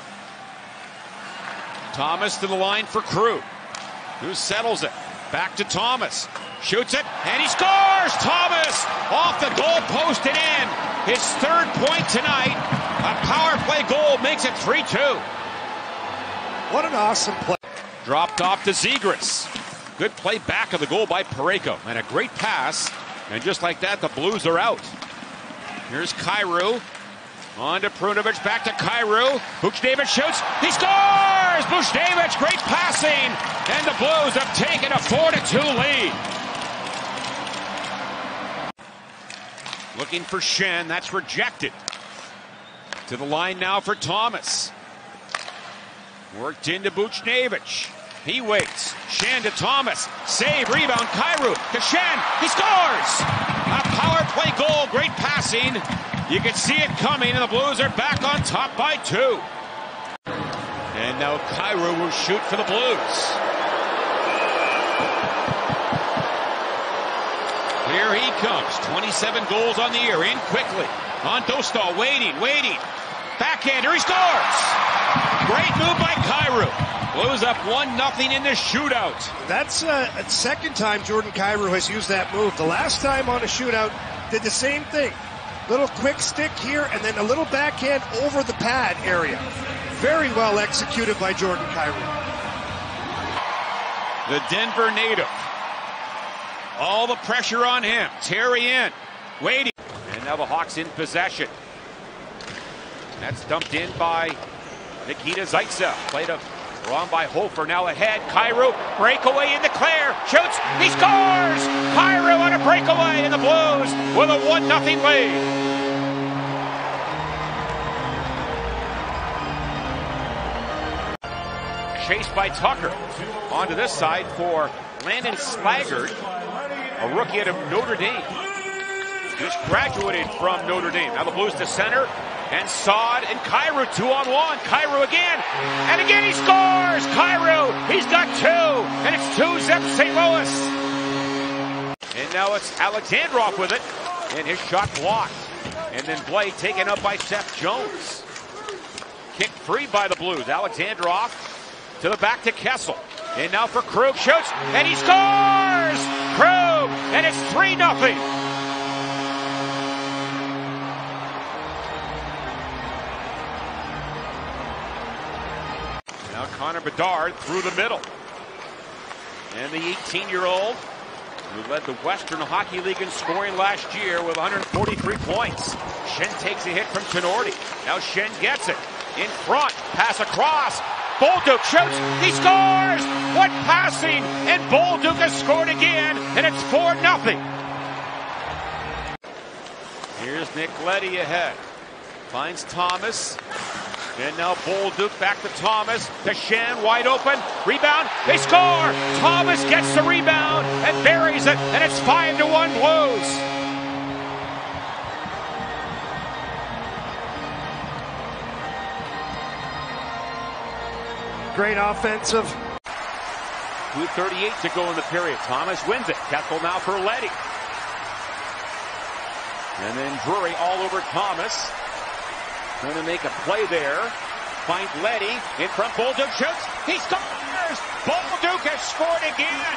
A: Thomas to the line for Krug, who settles it. Back to Thomas. Shoots it, and he scores! Thomas off the goal post and in. His third point tonight. A power play goal makes it 3-2.
B: What an awesome play.
A: Dropped off to Zegras. Good play back of the goal by Parayko. And a great pass. And just like that, the Blues are out. Here's Kyrou. On to Perunovich, back to Kyrou. Buchnevich shoots. He scores! Buchnevich, great passing. And the Blues have taken a 4-2 lead. Looking for Schenn. That's rejected. To the line now for Thomas. Worked into Buchnevich. He waits. Schenn to Thomas. Save, rebound, Kyrou to Schenn. He scores! A power play goal. Great passing. You can see it coming, and the Blues are back on top by 2. And now Kyrou will shoot for the Blues. Here he comes. 27 goals on the year. In quickly. On Dostal. Waiting. Backhander. He scores! Great move by Kyrou. Blues up 1-0 in the shootout.
B: That's a second time Jordan Kyrou has used that move. The last time on a shootout, did the same thing. Little quick stick here, and then a little backhand over the pad area. Very well executed by Jordan Kyrou.
A: The Denver native. All the pressure on him. Terry in. Waiting. And now the Hawks in possession. That's dumped in by Nikita Zaitsev. Played on by Hofer. Now ahead. Kyrou. Breakaway into Claire. Shoots. He scores! Kyrou on a breakaway, and the Blues with a 1-0 lead. Chased by Tucker. Onto this side for Landon Slaggert, a rookie out of Notre Dame. Just graduated from Notre Dame. Now the Blues to center. And Saad and Kyrou 2-on-1. Kyrou again. And again he scores! Kyrou, he's got 2. And it's 2-zip St. Louis. And now it's Alexandrov with it. And his shot blocked. And then Blake taken up by Seth Jones. Kicked free by the Blues. Alexandrov to the back to Kessel. And now for Krug. Shoots. And he scores! Krug! And it's 3-0. Now Connor Bedard through the middle. And the 18-year-old who led the Western Hockey League in scoring last year with 143 points. Schenn takes a hit from Tenorti. Now Schenn gets it. In front. Pass across. Bolduc shoots. He scores! What passing! And Bolduc has scored again. And it's 4-0. Here's Nick Leddy ahead. Finds Thomas. And now Bolduc back to Thomas. To Schenn, wide open. Rebound. They score! Thomas gets the rebound and buries it. And it's 5-1 Blues.
B: Great offensive.
A: 2:38 to go in the period. Thomas wins it. Kessel now for Leddy. And then Drury all over Thomas. Going to make a play there. Finds Leddy. In front, Bolduc shoots. He scores! Bolduc has scored again.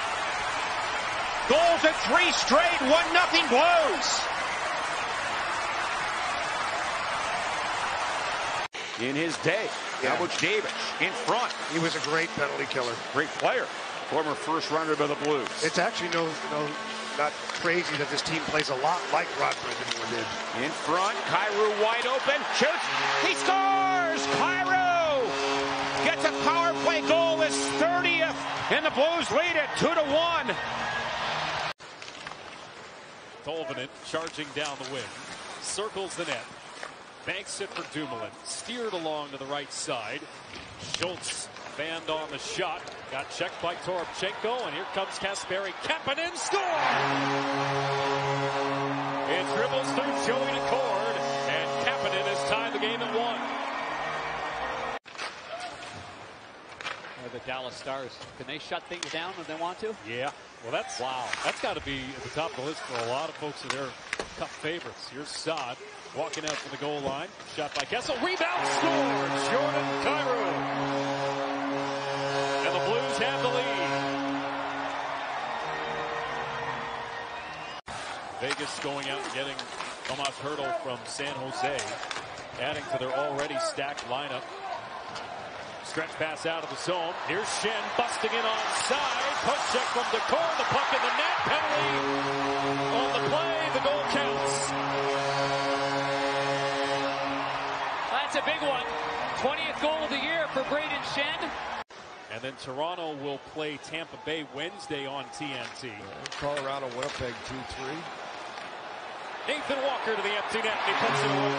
A: Goals at 3 straight. 1-0 Blues. in his day.
B: Yeah.
A: Now Davis in front.
B: He was a great penalty killer.
A: Great player. Former first rounder by the Blues.
B: It's actually not crazy that this team plays a lot like Rod Brind'Amour did.
A: In front, Kyrou wide open, shoots, he scores! Kyrou gets a power play goal, his 30th, and the Blues lead it 2-1.
G: Tolvanen charging down the wing, circles the net, banks it for Dumoulin, steered along to the right side. Schultz banned on the shot, got checked by Toropchenko, and here comes Kasperi Kapanen, score! It dribbles through Joey Daccord, and Kapanen has tied the game at 1.
P: The Dallas Stars, can they shut things down when they want to?
G: Yeah, well that's got to be at the top of the list for a lot of folks that are cup favorites. Here's Saad walking out from the goal line, shot by Kessel, rebound, scores! Jordan Kyrou. And the Blues have the lead. Vegas going out and getting Tomas Hertl from San Jose, adding to their already stacked lineup. Stretch pass out of the zone. Here's Shen busting in onside. Push check from Daccord. The puck in the net. Penalty on the play. The goal counts.
P: That's a big one. 20th goal of the year for Brayden Schenn.
G: And then Toronto will play Tampa Bay Wednesday on TNT.
F: Colorado, Winnipeg 2-3.
G: Nathan Walker to the empty net, and he puts it away.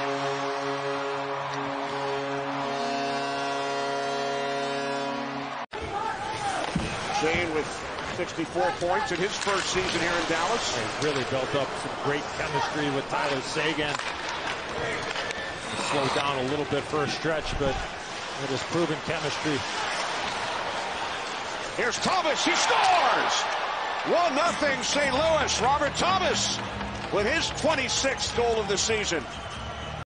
L: Shane with 64 points in his first season here in Dallas.
J: He's really built up some great chemistry with Tyler Seguin. Slowed down a little bit for a stretch, but it has proven chemistry.
L: Here's Thomas, he scores! 1-0 St. Louis. Robert Thomas with his 26th goal of the season.